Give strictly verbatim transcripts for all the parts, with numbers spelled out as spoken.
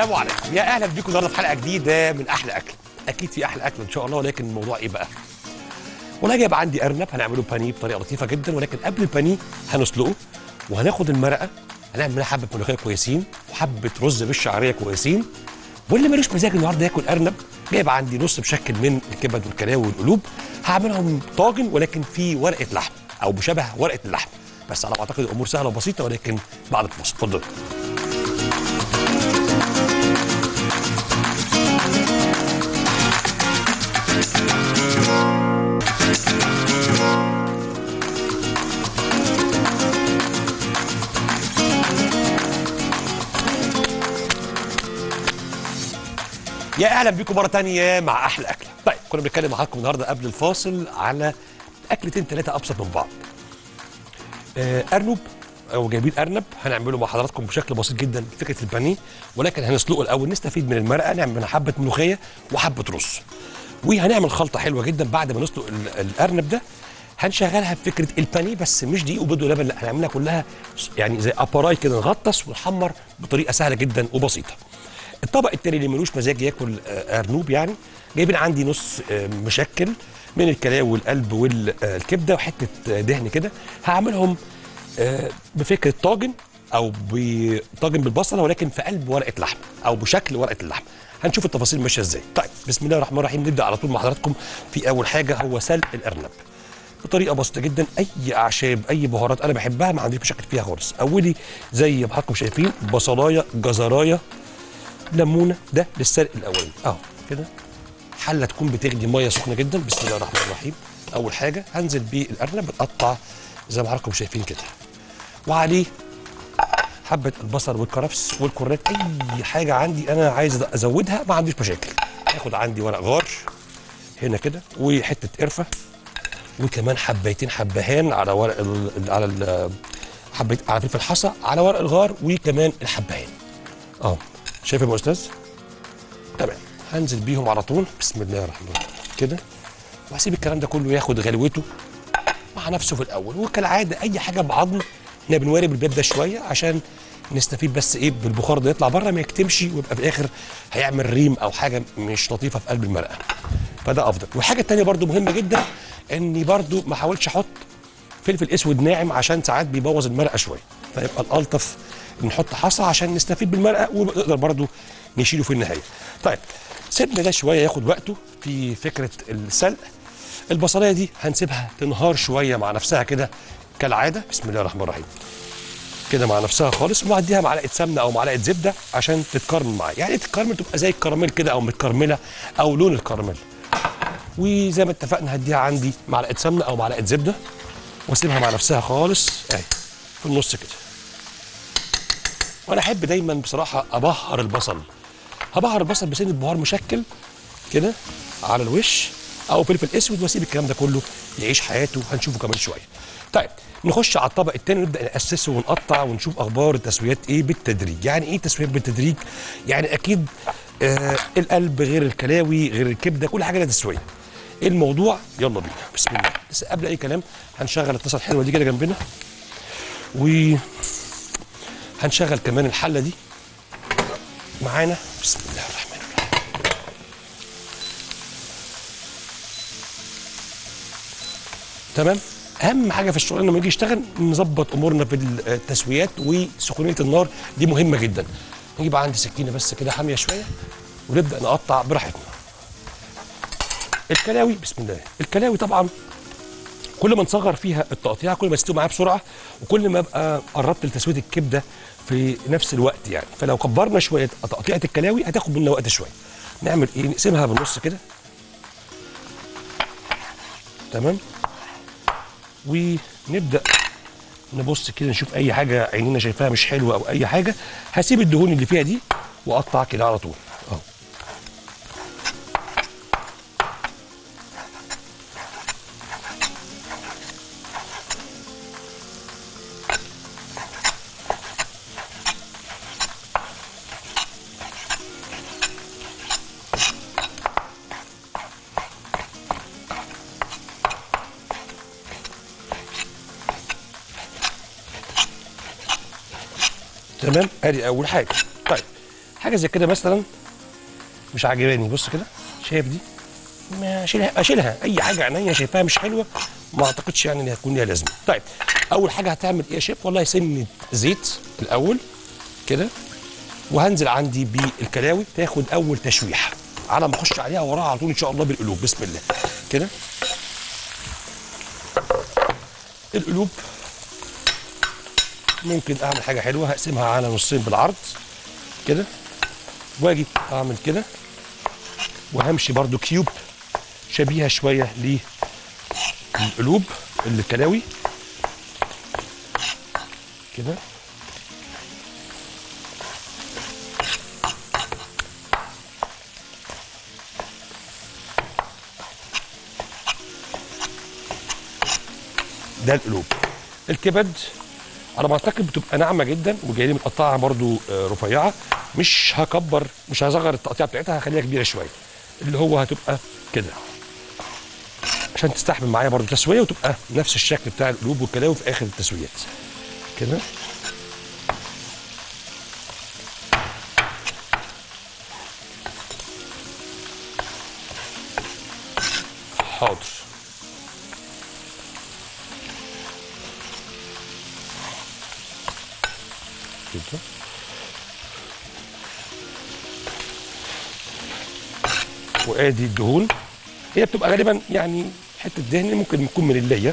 السلام عليكم، يا اهلا بيكم النهارده في حلقه جديده من احلى اكل. اكيد في احلى اكل ان شاء الله، ولكن الموضوع ايه بقى؟ والله جايب عندي ارنب هنعمله بانيه بطريقه لطيفه جدا، ولكن قبل البانيه هنسلقه وهناخد المرقه هنعمل منها حبه ملوخيه كويسين وحبه رز بالشعريه كويسين. واللي ملوش مزاج النهارده ياكل ارنب، جايب عندي نص مشكل من الكبد والكلاوي والقلوب، هعملهم طاجن ولكن في ورقه لحم او بشبه ورقه اللحم، بس على ما اعتقد الامور سهله وبسيطه، ولكن بعد الفاصل اتفضلوا. يا اهلا بيكم مره ثانيه مع احلى اكله. طيب كنا بنتكلم مع حضراتكم النهارده قبل الفاصل على اكلتين ثلاثه ابسط من بعض. آه ارنب او جايبين ارنب هنعمله مع حضراتكم بشكل بسيط جدا فكره البانيه، ولكن هنسلقه الاول نستفيد من المرقه، نعمل منها حبه ملوخيه وحبه رز. وهنعمل خلطه حلوه جدا بعد ما نسلق الارنب ده، هنشغلها بفكره البانيه بس مش دقيق وبيض ولبن، لا هنعملها كلها يعني زي اباراي كده، نغطس ونحمر بطريقه سهله جدا وبسيطه. الطبق التاني اللي ملوش مزاج ياكل ارنوب يعني، جايبين عندي نص مشكل من الكلاوي والقلب والكبده وحته دهن كده، هعملهم بفكره طاجن او بطاجن بالبصله ولكن في قلب ورقه لحم او بشكل ورقه اللحم. هنشوف التفاصيل ماشيه ازاي. طيب بسم الله الرحمن الرحيم، نبدا على طول مع حضراتكم في اول حاجه هو سلق الارنب بطريقه بسيطه جدا. اي اعشاب اي بهارات انا بحبها ما عنديش مشاكل فيها خالص. اولي زي ما حضراتكم شايفين بصلايه جزرايه ليمونه، ده للسلق الاولاني اهو كده. حله تكون بتغلي ميه سخنه جدا. بسم الله الرحمن الرحيم. اول حاجه هنزل بيه الارنب متقطع زي ما حضراتكم شايفين كده، وعليه حبه البصل والكرفس والكرات، اي حاجه عندي انا عايز ازودها ما عنديش مشاكل. هاخد عندي ورق غار هنا كده وحته قرفه وكمان حبيتين حبهان على ورق ال على ال حبيت على فلفل حصى على ورق الغار وكمان الحبهان اه. شايف يا استاذ؟ تمام. هنزل بيهم على طول بسم الله الرحمن الرحيم كده، وهسيب الكلام ده كله ياخد غلوته مع نفسه في الاول. وكالعاده اي حاجه بعظم احنا بنوارب البيض ده شويه عشان نستفيد بس ايه بالبخار ده يطلع بره ما يكتمش ويبقى في الاخر هيعمل ريم او حاجه مش لطيفه في قلب المرقه، فده افضل. والحاجه الثانيه برده مهمه جدا اني برده ما احاولش احط فلفل اسود ناعم عشان ساعات بيبوظ المرقه شويه، فيبقى الالطف نحط حصى عشان نستفيد بالمرقه ونقدر برضو نشيله في النهايه. طيب سيبنا ده شويه ياخد وقته في فكره السلق. البصلايه دي هنسيبها تنهار شويه مع نفسها كده كالعاده. بسم الله الرحمن الرحيم كده مع نفسها خالص، واديها معلقه سمنه او معلقه زبده عشان تتكرمل معايا، يعني تتكرمل تبقى زي الكراميل كده او متكرمله او لون الكراميل. وزي ما اتفقنا هديها عندي معلقه سمنه او معلقه زبده واسيبها مع نفسها خالص اهي في النص كده. وانا احب دايما بصراحه ابهر البصل، هبهر البصل بسنه بهار مشكل كده على الوش او فلفل اسود، واسيب الكلام ده كله يعيش حياته هنشوفه كمان شويه. طيب نخش على الطبق الثاني ونبدا ناسسه ونقطع ونشوف اخبار التسويات ايه بالتدريج. يعني ايه تسويات بالتدريج؟ يعني اكيد آه القلب غير الكلاوي غير الكبده، كل حاجه لها تسويه. ايه الموضوع؟ يلا بينا بسم الله. بس قبل اي كلام هنشغل الطاسه الحلوه دي كده جنبنا، و هنشغل كمان الحله دي معانا. بسم الله الرحمن الرحيم. تمام. اهم حاجه في الشغل لما يجي يشتغل نظبط امورنا في التسويات وسخونيه النار، دي مهمه جدا. نجيب عندي سكينه بس كده حاميه شويه ونبدا نقطع براحتنا. الكلاوي بسم الله. الكلاوي طبعا كل ما نصغر فيها التقطيع كل ما تستوي معايا بسرعه، وكل ما ابقى قربت لتسويه الكبده في نفس الوقت يعني. فلو كبرنا شويه تقطيعه الكلاوي هتاخد منا وقت شويه. نعمل ايه؟ نقسمها بالنص كده تمام، ونبدا نبص كده نشوف اي حاجه عينينا شايفاها مش حلوه او اي حاجه، هسيب الدهون اللي فيها دي واقطع كده على طول اهو. تمام. ادي اول حاجه. طيب حاجه زي كده مثلا مش عاجباني، بص كده شايف دي، ما اشيلها اشيلها اي حاجه عينيا شايفاها مش حلوه ما اعتقدش يعني ان هتكون ليها لازمه. طيب اول حاجه هتعمل ايه يا شيف؟ والله سنه زيت الاول كده، وهنزل عندي بالكلاوي تاخد اول تشويح على ما اخش عليها وراها على طول ان شاء الله بالقلوب. بسم الله كده. القلوب ممكن اعمل حاجه حلوه، هقسمها على نصين بالعرض كده، واجي اعمل كده وهمشي برضو كيوب شبيهه شويه للقلوب الكلاوي كده. ده القلوب. الكبد على ما اعتقد بتبقى ناعمه جدا وجايه لي متقطعه برضو رفيعه، مش هكبر مش هصغر التقطيعه بتاعتها، هخليها كبيره شويه اللي هو هتبقى كده عشان تستحمل معايا برضو تسويه وتبقى نفس الشكل بتاع القلوب والكلاوي في اخر التسويات كده. حاضر. كده وادي الدهون، هي بتبقى غالبا يعني حته دهن ممكن يكون من الليه.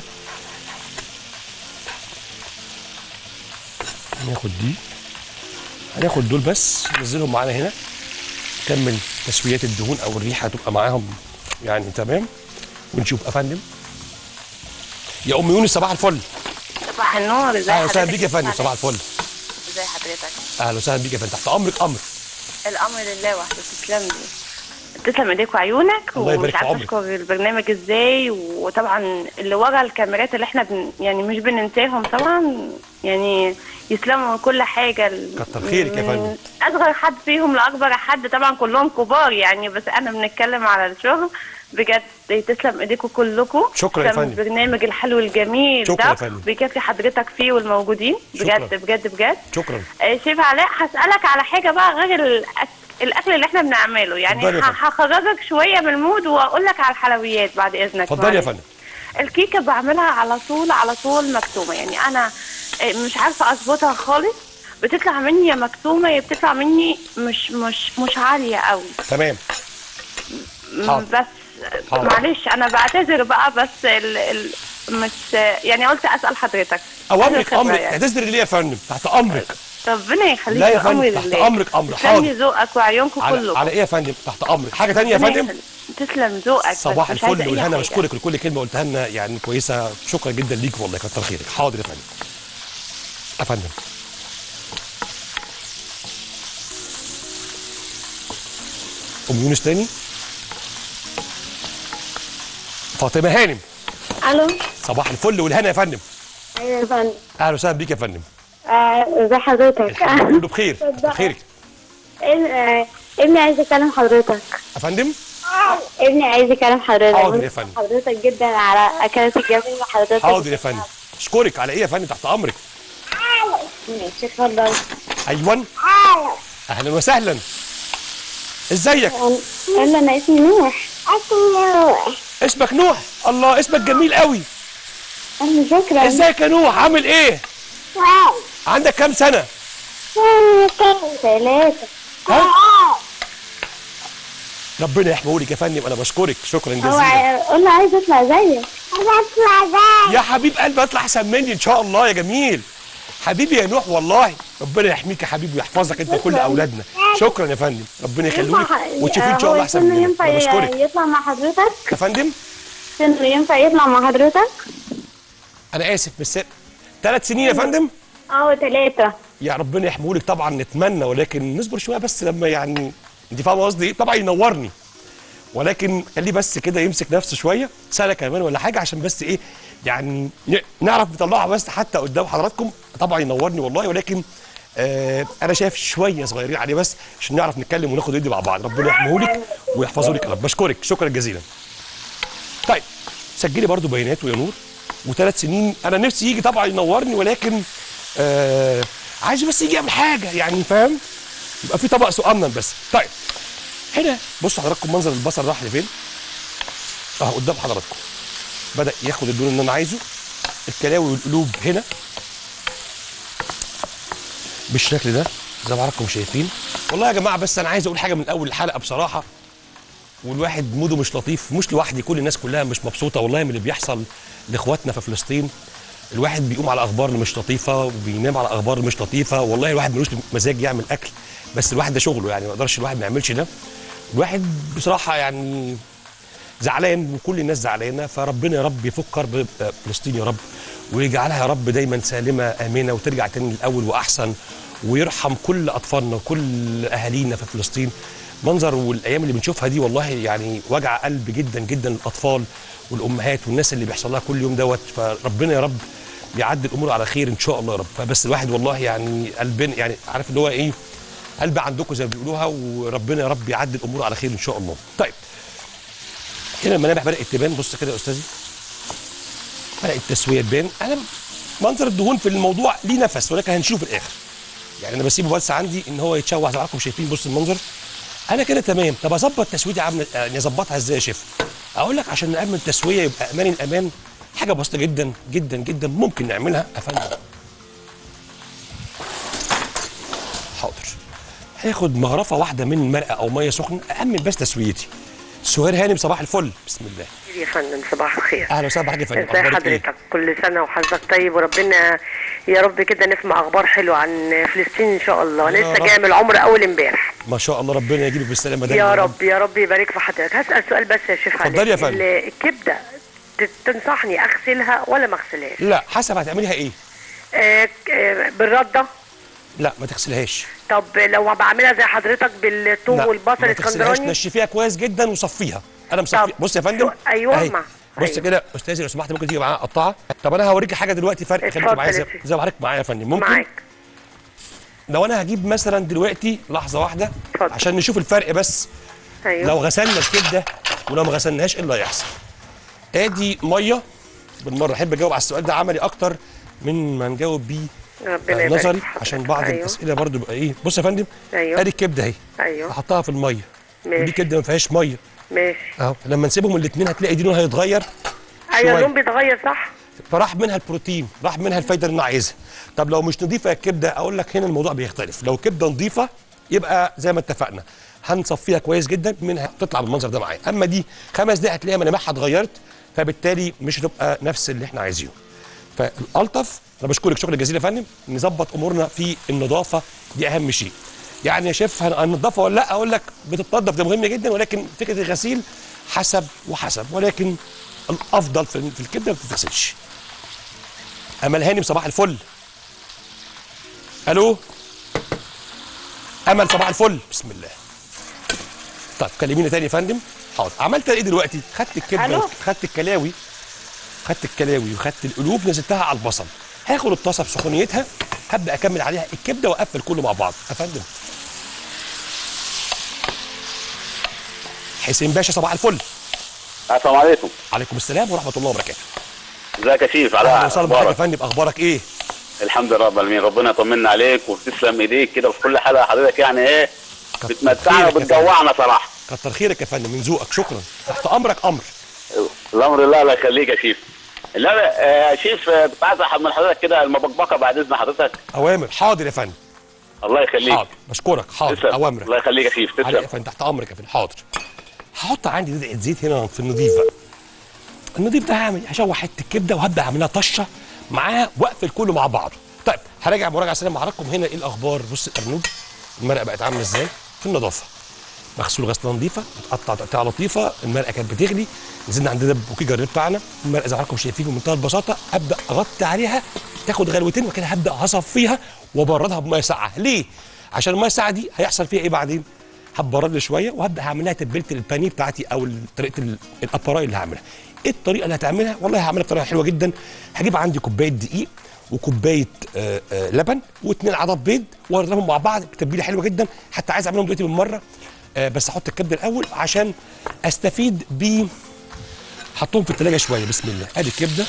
ناخد دي، هناخد دول بس ننزلهم معانا هنا، نكمل تسويات الدهون او الريحه تبقى معاهم يعني تمام. ونشوف يا فندم. يا ام يونس صباح الفل. صباح النور، ازي حضرتك؟ اهلا وسهلا بيك يا فندم، صباح الفل. ازي حضرتك؟ اهلا وسهلا بيك يا فندم، تحت امرك. امر الامر لله وحده. تسلم لي، تسلم ايديك وعيونك. الله يبارك ومش في عارفه عمرك. اشكر البرنامج ازاي، وطبعا اللي ورا الكاميرات اللي احنا بن يعني مش بننساهم طبعا، يعني يسلموا من كل حاجه. كتر خيرك يا فندم. اصغر حد فيهم لاكبر حد، طبعا كلهم كبار يعني، بس انا بنتكلم على الشغل بجد. تسلم ايديكم كلكم. شكرا يا فندم. البرنامج الحلو الجميل شكرا ده يا فندم. بيكفي حضرتك فيه والموجودين شكرا. بجد بجد بجد. شكرا. آه شيف علاء، هسألك على حاجة بقى غير الأكل, الأكل اللي احنا بنعمله، يعني اتفضلي يا فندم. هخرجك شوية من المود وأقول لك على الحلويات بعد إذنك. اتفضلي يا فندم. الكيكة بعملها على طول على طول مكتومة، يعني أنا آه مش عارفة أظبطها خالص، بتطلع مني يا مكتومة يا بتطلع مني مش مش مش عالية قوي. تمام. حاضر. بس حاضر. معلش أنا بعتذر بقى، بس ال ال مش يعني قلت أسأل حضرتك. اوامرك امرك، اعتذري ليه يا فندم؟ تحت امرك. ربنا يخليك. لا يا فندم تحت امرك. امر حاضر. حاضر. ذوقك وعيونكم كلكم. على ايه يا فندم؟ تحت امرك. حاجه ثانيه يا فندم؟ تسلم ذوقك. صباح الفل والهنا، بشكرك لكل كلمه قلتها لنا يعني كويسه، شكرا جدا ليك والله، كتر خيرك. حاضر يا فندم. يا فندم ام يونس تاني. فاطمه هانم. الو. صباح الفل والهنا يا فندم. ايوه يا فندم. اهلا وسهلا بيك يا فندم. ازي حضرتك؟ الحمد لله كله بخير. كتر خيرك. ابني عايز يكلم حضرتك. يا فندم؟ ابني عايز يكلم حضرتك. حاضر يا فندم. حضرتك جدا على اكلات الجميله حضرتك. حاضر يا فندم. اشكرك. على ايه يا فندم؟ تحت امرك. ماشي اتفضل. ايوه. اهلا وسهلا. ازيك؟ يلا انا اسمي نوح. اسمي نوح. اسمك نوح؟ الله اسمك جميل قوي. اهلا شكرا. ازيك يا نوح؟ عامل ايه؟ واو. عندك كام سنه؟ ثلاثة. ها؟ ربنا يحميهولك يا فندم، انا بشكرك شكرا جزيلا. هو قول له عايز اطلع زيك. عايز اطلع زيك يا حبيب قلبي اطلع احسن مني ان شاء الله يا جميل. حبيبي يا نوح والله ربنا يحميك يا حبيبي ويحفظك انت وكل اولادنا. شكرا يا فندم، ربنا يخليك وتشوفيه ان شاء الله احسن مني. ينفع انا بشكرك. يطلع مع حضرتك يا فندم. سنه ينفع يطلع مع حضرتك؟ انا اسف بس ثلاث سنين يا فندم. اه ثلاثة. يا ربنا يحميهولك طبعا، نتمنى ولكن نصبر شويه بس لما يعني انت فاهمه قصدي ايه، طبعا ينورني ولكن خليه بس كده يمسك نفسه شويه سنه كمان ولا حاجه عشان بس ايه يعني نعرف نطلعها بس حتى قدام حضراتكم. طبعا ينورني والله ولكن آه انا شايف شويه صغيرين عليه بس عشان نعرف نتكلم وناخد ندي مع بعض. ربنا يحميهولك ويحفظه لك يا رب. بشكرك شكرا جزيلا. طيب سجلي برضو بياناته يا نور. وثلاث سنين انا نفسي يجي طبعا ينورني ولكن آه عايز بس يجي يعمل حاجه يعني فاهم. يبقى في طبق صغنن بس. طيب هنا بصوا حضراتكم منظر البصل راح لفين اهو قدام حضراتكم، بدا ياخد اللون اللي انا عايزه. الكلاوي والقلوب هنا بالشكل ده زي ما حضراتكم شايفين. والله يا جماعه بس انا عايز اقول حاجه من اول الحلقه بصراحه، والواحد موده مش لطيف، مش لوحدي، كل الناس كلها مش مبسوطه والله من اللي بيحصل لاخواتنا في فلسطين. الواحد بيقوم على اخبار اللي مش لطيفه وبينام على اخبار اللي مش لطيفه، والله الواحد ملوش مزاج يعمل اكل، بس الواحد ده شغله يعني، ما يقدرش الواحد ما يعملش ده. الواحد بصراحه يعني زعلان وكل الناس زعلانه، فربنا يا رب يفك كرب فلسطين يا رب، ويجعلها يا رب دايما سالمه امنه وترجع تاني للاول واحسن، ويرحم كل اطفالنا وكل اهالينا في فلسطين. منظر والايام اللي بنشوفها دي والله يعني وجع قلب جدا جدا الاطفال والامهات والناس اللي بيحصل لها كل يوم دوت، فربنا يا رب يعدي الامور على خير ان شاء الله يا رب. فبس الواحد والله يعني قلبنا يعني عارف اللي هو ايه، قلب عندكم زي ما بيقولوها، وربنا يا رب يعدي الامور على خير ان شاء الله. طيب هنا الملامح بدات تبان، بص كده يا استاذي بدات التسويه تبان. انا منظر الدهون في الموضوع ليه نفس، ولكن هنشوف في الاخر يعني. انا بسيبه بس عندي ان هو يتشوح زي ما حضراتكم شايفين. بص المنظر انا كده تمام. طب اظبط تسويتي عامله يعني اظبطها ازاي يا شيف؟ اقول لك عشان نعمل تسويه يبقى امان الامان، حاجه بسيطه جدا جدا جدا ممكن نعملها يا فندم. حاضر، هاخد مغرفه واحده من مرقه او ميه سخنه اامن بس تسويتي. سهير هانم صباح الفل، بسم الله. يا فندم صباح الخير. اهلا وسهلا بحضرتك يا فندم. ازي حضرتك؟ إيه؟ كل سنه وحضرتك طيب، وربنا يا رب كده نسمع اخبار حلوه عن فلسطين ان شاء الله. انا لسه جايه من العمره اول امبارح. ما شاء الله ربنا يجيبك بالسلامه دايما يا رب يا رب يبارك في حضرتك. هسال سؤال بس يا شيخ علي. اتفضلي يا فندم. الكبده تنصحني اغسلها ولا ما اغسلهاش؟ لا حسب هتعمليها ايه. آه آه بالرده. لا ما تغسلهاش. طب لو بعملها زي حضرتك بالثوم والبصل الاسكندراني؟ نشفيها كويس جدا وصفيها. انا مصفي. بص يا فندم ايوه مع بص أيوة. كده استاذي لو سمحت ممكن تيجي معايا قطعه. طب انا هوريكي حاجه دلوقتي فرق، خليكي معايا زي, زي ما حضرتك معايا يا فندم. ممكن معاك. لو انا هجيب مثلا دلوقتي لحظه واحده فضل. عشان نشوف الفرق بس. أيوة. لو غسلنا الكبده ولو ما غسلناهاش ايه اللي هيحصل. ادي ميه بالمره. احب اجاوب على السؤال ده عملي اكتر من ما نجاوب بيه ربنا نظري عشان بعض أيوة. الاسئله برضو بقى ايه. بص يا فندم أيوة. ادي الكبده اهي. ايوه احطها في الميه. ماشي. ودي كبده ما فيهاش ميه. ماشي اهو. لما نسيبهم الاثنين هتلاقي دي لونها هيتغير. ايوه اللون بيتغير صح. فراح منها البروتين، راح منها الفايده اللي انا عايزها. طب لو مش نظيفه الكبده اقول لك هنا الموضوع بيختلف. لو كبده نظيفه يبقى زي ما اتفقنا هنصفيها كويس جدا منها تطلع بالمنظر ده معايا. اما دي خمس دقايق هتلاقيها ملامحها اتغيرت، فبالتالي مش هتبقى نفس اللي احنا عايزينه. فالالطف انا بشكرك شكرا جزيلا يا فندم. نظبط امورنا في النظافه دي اهم شيء. يعني يا شيف هننضفها ولا لا؟ اقول لك بتتنضف ده مهم جدا، ولكن فكره الغسيل حسب وحسب، ولكن الافضل في الكبده ما بتتغسلش. امل هانم صباح الفل. الو امل صباح الفل، بسم الله. طيب كلمينا تاني يا فندم. حاضر. عملت ايه دلوقتي؟ خدت الكبده خدت الكلاوي خدت الكلاوي وخدت القلوب نزلتها على البصل. هاخد الطاسه بسخونيتها هبدا اكمل عليها الكبده واقفل كله مع بعض. يا فندم حسين باشا صباح الفل. السلام عليكم. عليكم السلام ورحمه الله وبركاته. ازيك يا شيف؟ على اهلا وسهلا بحضرتك يا فندم. اخبارك ايه؟ الحمد لله رب العالمين. ربنا يطمنا عليك وتسلم ايديك كده في كل حلقه حضرتك يعني ايه بتمتعنا وبتجوعنا صراحه. كتر خيرك يا فندم من ذوقك. شكرا. تحت امرك امر. الامر لله الله يخليك يا شيف. لا يا شيف كنت عايز احد من حضرتك كده المبكبكه بعد اذن حضرتك. اوامر. حاضر يا فندم. الله يخليك. حاضر بشكرك. حاضر اوامرك. الله يخليك يا شيف. تسلم يا فندم. تحت امرك يا فندم. حاضر. هحط عندي دقيقه زيت هنا في النضيف بقى. النضيف ده هعمل هشوح حته الكبده وهبدا اعملها طشه معاه واقفل كله مع بعضه. طيب هراجع مراجعه سريعه مع حضراتكم هنا ايه الاخبار. بص الارنوب المرقه بقت عامله ازاي في النظافه. مغسول غسله نظيفه متقطع تقطيعه لطيفه. المرقه كانت بتغلي نزلنا عندنا بوكيه جرير بتاعنا. المرقه زي ما حضراتكم شايفين بمنتهى البساطه. ابدا اغطي عليها تاخد غلوتين وكده هبدا هصفيها وابردها بميه ساقعه. ليه؟ عشان الميه الساقعه دي هيحصل فيها ايه بعدين؟ هتبرد شويه وهبدا هعمل لها تتبيله البانيه بتاعتي او طريقه الابراي اللي هعملها. ايه الطريقه اللي هتعملها؟ والله هعملها بطريقه حلوه جدا. هجيب عندي كوبايه دقيق وكوبايه آآ آآ لبن واثنين عدد بيض واضربهم مع بعض بتتبيله حلوه جدا. حتى عايز اعملهم دلوقتي بالمره بس احط الكبده الاول عشان استفيد ب حطهم في الثلاجه شويه. بسم الله. ادي الكبده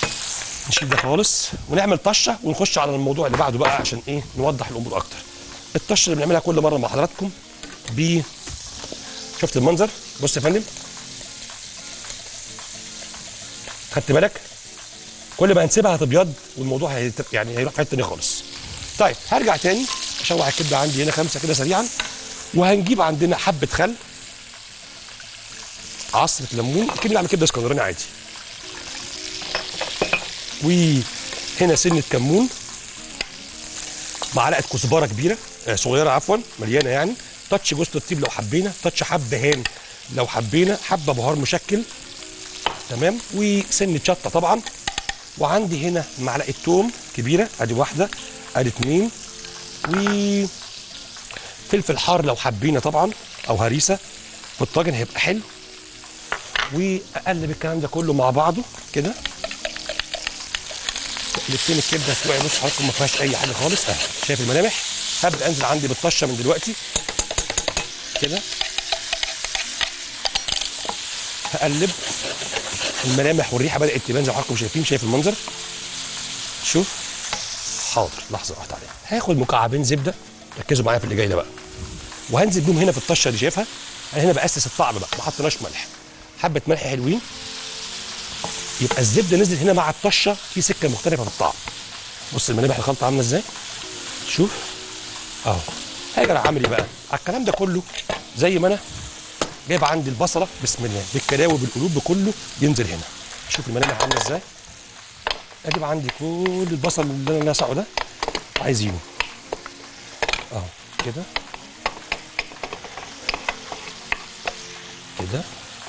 نشيل ده خالص ونعمل طشه ونخش على الموضوع اللي بعده بقى عشان ايه نوضح الامور اكتر. الطشه اللي بنعملها كل مره مع حضراتكم ب شفت المنظر؟ بص يا فندم، خدت بالك؟ كل ما هنسيبها هتبيض والموضوع هيت... يعني هيروح في حته ثانيه خالص. طيب هرجع تاني اشوح الكبده عندي هنا خمسه كده سريعا، وهنجيب عندنا حبه خل، عصره ليمون، كده نعمل كبده اسكندراني عادي، وهنا سنه كمون، معلقه كزبره كبيره آه صغيره عفوا مليانه يعني، تاتش جوز الطيب لو حبينا، تاتش حبهان لو حبينا، حبه بهار مشكل تمام، وسنه شطه طبعا، وعندي هنا معلقه توم كبيره ادي واحده ادي اتنين، وفلفل حار لو حبينا طبعا او هريسه في الطاجن هيبقى حلو، واقلب الكلام ده كله مع بعضه كده. تقلبتين الكبده هتلاقي بص حضراتكم ما فيهاش اي حاجه خالص اهي، شايف الملامح؟ هبدا انزل عندي بالطشه من دلوقتي كده، هقلب الملامح والريحه بدات تبان زي ما حضراتكم شايفين، شايف المنظر؟ شوف حاضر لحظه واحده عليها، هاخد مكعبين زبده، ركزوا معايا في اللي جاي ده بقى، وهنزل بيهم هنا في الطشه اللي شايفها، انا هنا باسس الطعم بقى، ما حطيناش ملح، حبه ملح حلوين، يبقى الزبده نزلت هنا مع الطشه في سكه مختلفه في الطعم. بص الملامح الخلطه عامله ازاي؟ شوف اهو. هاجي انا عامل ايه بقى؟ على الكلام ده كله زي ما انا جايب عندي البصله بسم الله بالكلاوي بالقلوب بكله ينزل هنا. شوف الملامح عامله ازاي؟ اجيب عندي كل البصل اللي انا ناسعه ده عايزينه اهو كده كده،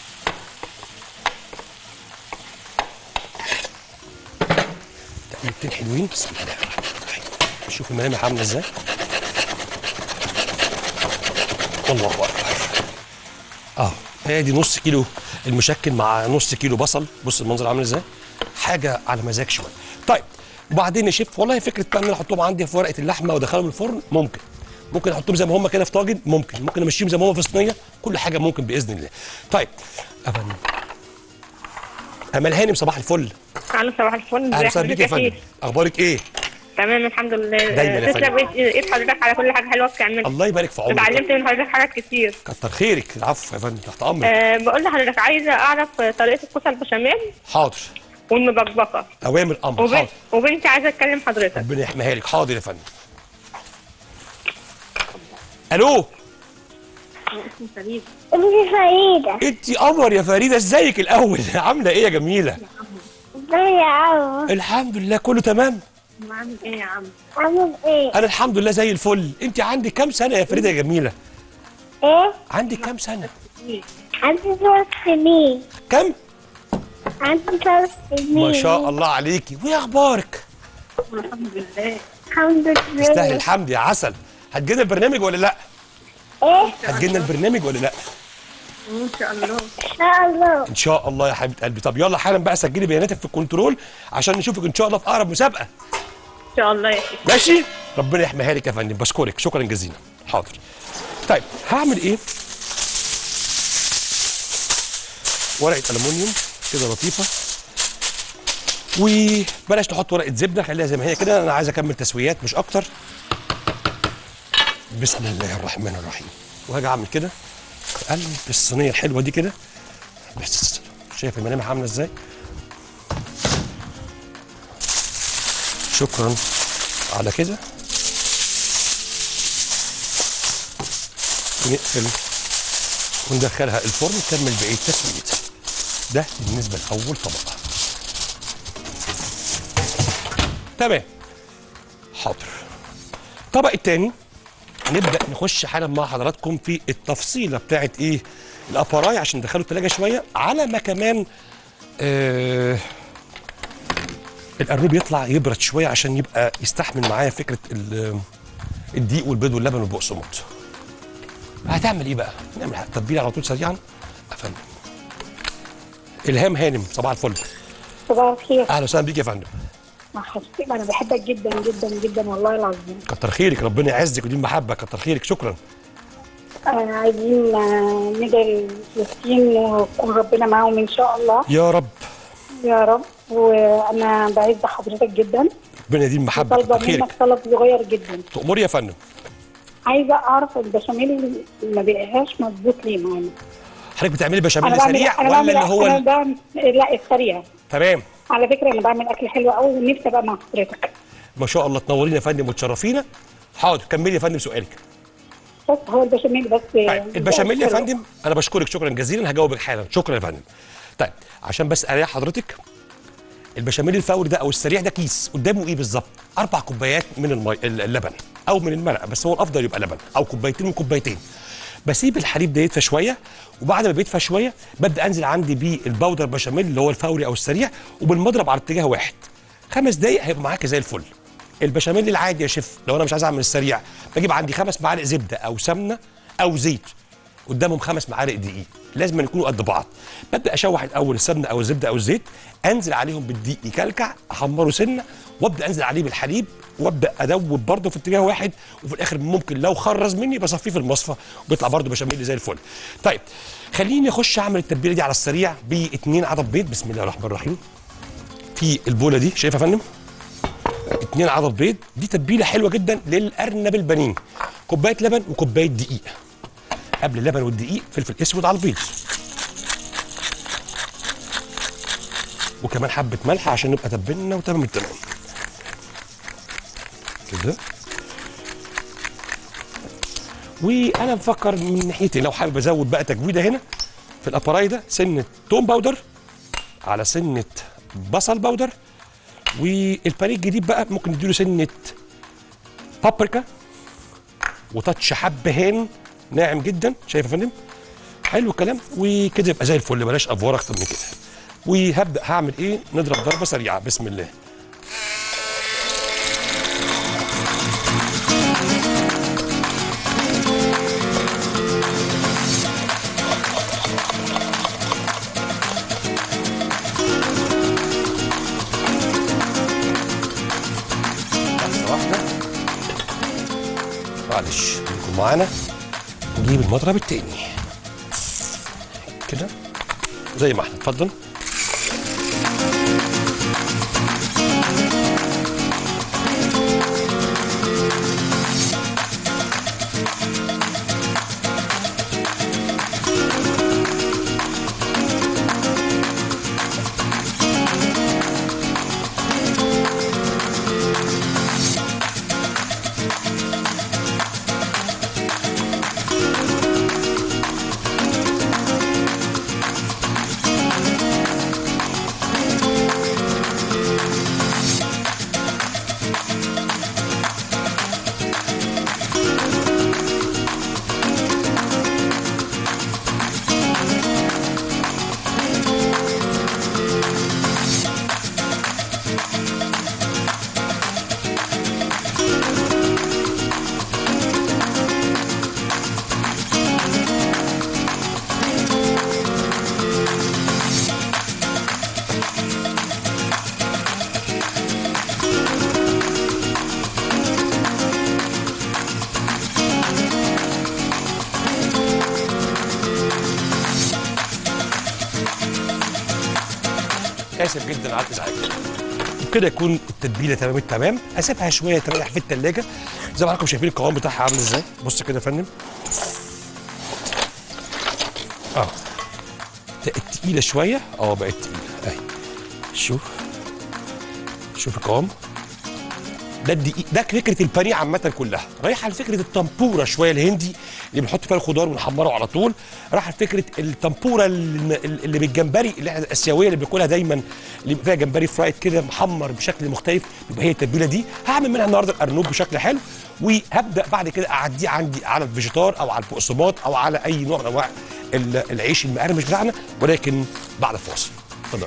تقليبتين حلوين بسم الله الرحمن الرحيم. شوف الملامح عامله ازاي؟ الله اكبر اهو. ادي نص كيلو المشكل مع نص كيلو بصل، بص المنظر عامل ازاي؟ حاجه على مزاج شويه. طيب وبعدين يا شيف والله فكره بقى ان انا احطهم عندي في ورقه اللحمه وادخلهم الفرن ممكن، ممكن احطهم زي ما هم كده في طاجن ممكن، ممكن امشيهم زي ما هم في صينيه، كل حاجه ممكن باذن الله. طيب افندم امل هانم صباح الفل. الو صباح الفل. اهلا وسهلا بيك يا فندم، اخبارك ايه؟ تمام الحمد لله. دايما يا تسلم ايد حضرتك على كل حاجه حلوه بتعملها. الله يبارك في عمرك. اتعلمت من حضرتك حاجات كتير. كتر خيرك. العفو يا فندم تحت امرك. أه بقول لحضرتك عايزه اعرف طريقه الكوسه البشاميل. حاضر. والمبكبكه. اوامر امر. وبن... حاضر. وبنتي عايزه اتكلم حضرتك. ربنا يحميها لك. حاضر يا فندم. الو. اسمي فريده. اسمي فريدة. انت قمر يا فريده، ازيك الاول؟ عامله ايه يا جميله؟ ازاي يا عم؟ الحمد لله كله تمام. عامل ايه يا عم؟ عامل ايه؟ انا الحمد لله زي الفل. انت عندك كام سنه يا فريده يا جميله؟ ايه؟ عندك كام سنه؟ عندي ثلاث سنين. كم؟ عندي ثلاث سنين. ما شاء الله عليكي. وايه اخبارك؟ الحمد لله. الحمد لله. تستاهل الحمد يا عسل. هتجينا البرنامج ولا لا؟ ايه؟ هتجينا البرنامج ولا لا؟ ان شاء الله. ان شاء الله. ان شاء الله يا حبيبه قلبي. طب يلا حالا بقى سجلي بياناتك في الكنترول عشان نشوفك ان شاء الله في اقرب مسابقه. ان شاء الله يا شيخ. ماشي؟ ربنا يحميها لك يا فندم، بشكرك شكرا جزيلا. حاضر. طيب هعمل ايه؟ ورقه الومنيوم كده لطيفه، وبلاش نحط ورقه زبده، خليها زي ما هي كده، انا عايز اكمل تسويات مش اكتر. بسم الله الرحمن الرحيم. وهاجي اعمل كده في قلب الصينيه الحلوه دي كده. بس شايف الملامح عامله ازاي؟ شكرا على كده. ونقفل وندخلها الفرن نكمل بقيه تسويتها. ده بالنسبه لاول طبق. تمام. حاضر. الطبق الثاني نبدا نخش حالا مع حضراتكم في التفصيله بتاعت ايه الاباراي عشان ندخله الثلاجه شويه، على ما كمان آه القرنوب يطلع يبرد شويه عشان يبقى يستحمل معايا فكره الدقيق والبيض واللبن والبقسماط. هتعمل ايه بقى؟ نعمل تتبيله على طول سريعا. افندم الهام هانم صباح الفل. صباح الخير. اهلا وسهلا بيك يا فندم. مع حضرتك انا بحبك جدا جدا جدا والله العظيم. كتر خيرك ربنا يعزك ودي محبه. كتر خيرك شكرا. آه عايزين ندعي فلسطين ويكون ربنا معاهم ان شاء الله. يا رب يا رب. وانا بعز حضرتك جدا. ربنا يديم محبه. طالبه كتر خيرك. منك طلب صغير جدا. تأمري يا فندم. عايزه اعرف البشاميل اللي ما بقاش مظبوط ليه معانا. حضرتك بتعملي بشاميل بعمل سريع أنا ولا بعمل اللي هو أنا ال... بعمل لا السريع. تمام. على فكره انا بعمل اكل حلو قوي ونفسي ابقى مع حضرتك. ما شاء الله، تنورينا يا فندم وتشرفينا. حاضر، كملي يا فندم سؤالك. بس هو البشاميل بس. طيب البشاميل يا فندم انا بشكرك شكرا جزيلا، هجاوبك حالا. شكرا يا فندم. طيب عشان بس اريح حضرتك، البشاميل الفوري ده او السريع ده كيس قدامه ايه بالظبط؟ اربع كوبايات من المي... اللبن او من المرقه، بس هو الافضل يبقى لبن، او كوبايتين وكوبايتين. بسيب الحليب ده يدفى شويه، وبعد ما بيدفى شويه ببدا انزل عندي بالباودر بشاميل اللي هو الفوري او السريع، وبالمضرب على اتجاه واحد. خمس دقائق هيبقى معاك زي الفل. البشاميل العادي يا شيف لو انا مش عايز اعمل السريع، بجيب عندي خمس معالق زبده او سمنه او زيت، قدامهم خمس معالق دقيق، لازم يكونوا قد بعض. ببدا اشوح الاول السمنه او الزبده او الزيت، انزل عليهم بالدقيق يكلكع، احمره سنه، وابدا انزل عليه بالحليب، وابدا ادوب برده في اتجاه واحد، وفي الاخر ممكن لو خرز مني بصفيه في المصفى وبيطلع برده بشاميل زي الفل. طيب خليني اخش اعمل التتبيله دي على السريع باثنين عدد بيض. بسم الله الرحمن الرحيم. في البوله دي شايفه يا فندم؟ اتنين عدد بيض. دي تتبيله حلوه جدا للارنب البنين. كوبايه لبن وكوبايه دقيق. قبل اللبن والدقيق فلفل اسود على البيض، وكمان حبه ملح عشان نبقى تبلنا وتمام التمام كده. وانا بفكر من ناحيتي لو حابب ازود بقى تجويده هنا في الابراي ده، سنه توم باودر على سنه بصل باودر، والبانيه الجديد بقى ممكن نديله سنه بابريكا وتاتش حبهان ناعم جدا. شايف يا فندم؟ حلو الكلام. وكده يبقى زي الفل، بلاش افوار اكتر من كده. وهبدا هعمل ايه؟ نضرب ضربه سريعه. بسم الله. لحظه واحده معلش خليكم معانا. نجيب المضرب التاني كده زي ما احنا. اتفضل. اسف جدا على الازعاج. وبكده يكون التتبيله تمام التمام. اسيبها شويه تريح في الثلاجه. زي ما حضراتكم شايفين القوام بتاعها عامل ازاي. بص كده يا فندم. اه بقت تقيله شويه. اه بقت تقيله اهي. شوف شوف القوام ده. الدقيق ده فكره البانيه عامه كلها رايحه لفكره التمبوره شويه الهندي اللي بنحط فيها الخضار ونحمره على طول. رايحه لفكره التمبوره اللي بالجمبري اللي احنا الاسيويه اللي بناكلها دايما، اللي فيها جمبري فرايد كده محمر بشكل مختلف. يبقى هي التتبيله دي هعمل منها النهارده الارنوب بشكل حلو، وهبدا بعد كده اعديه عندي على الفيجيتار او على البقسماط او على اي نوع من انواع العيش المقرمش بتاعنا، ولكن بعد الفاصل. اتفضل.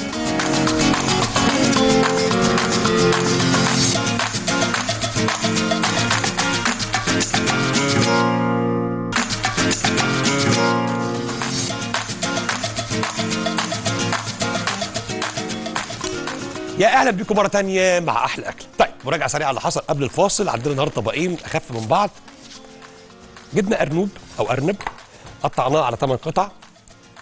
يا اهلا بيكم مره ثانيه مع احلى اكل. طيب مراجعه سريعه اللي حصل قبل الفاصل. عندنا النهارده طبقين اخف من بعض. جبنا ارنوب او ارنب، قطعناه على ثمان قطع،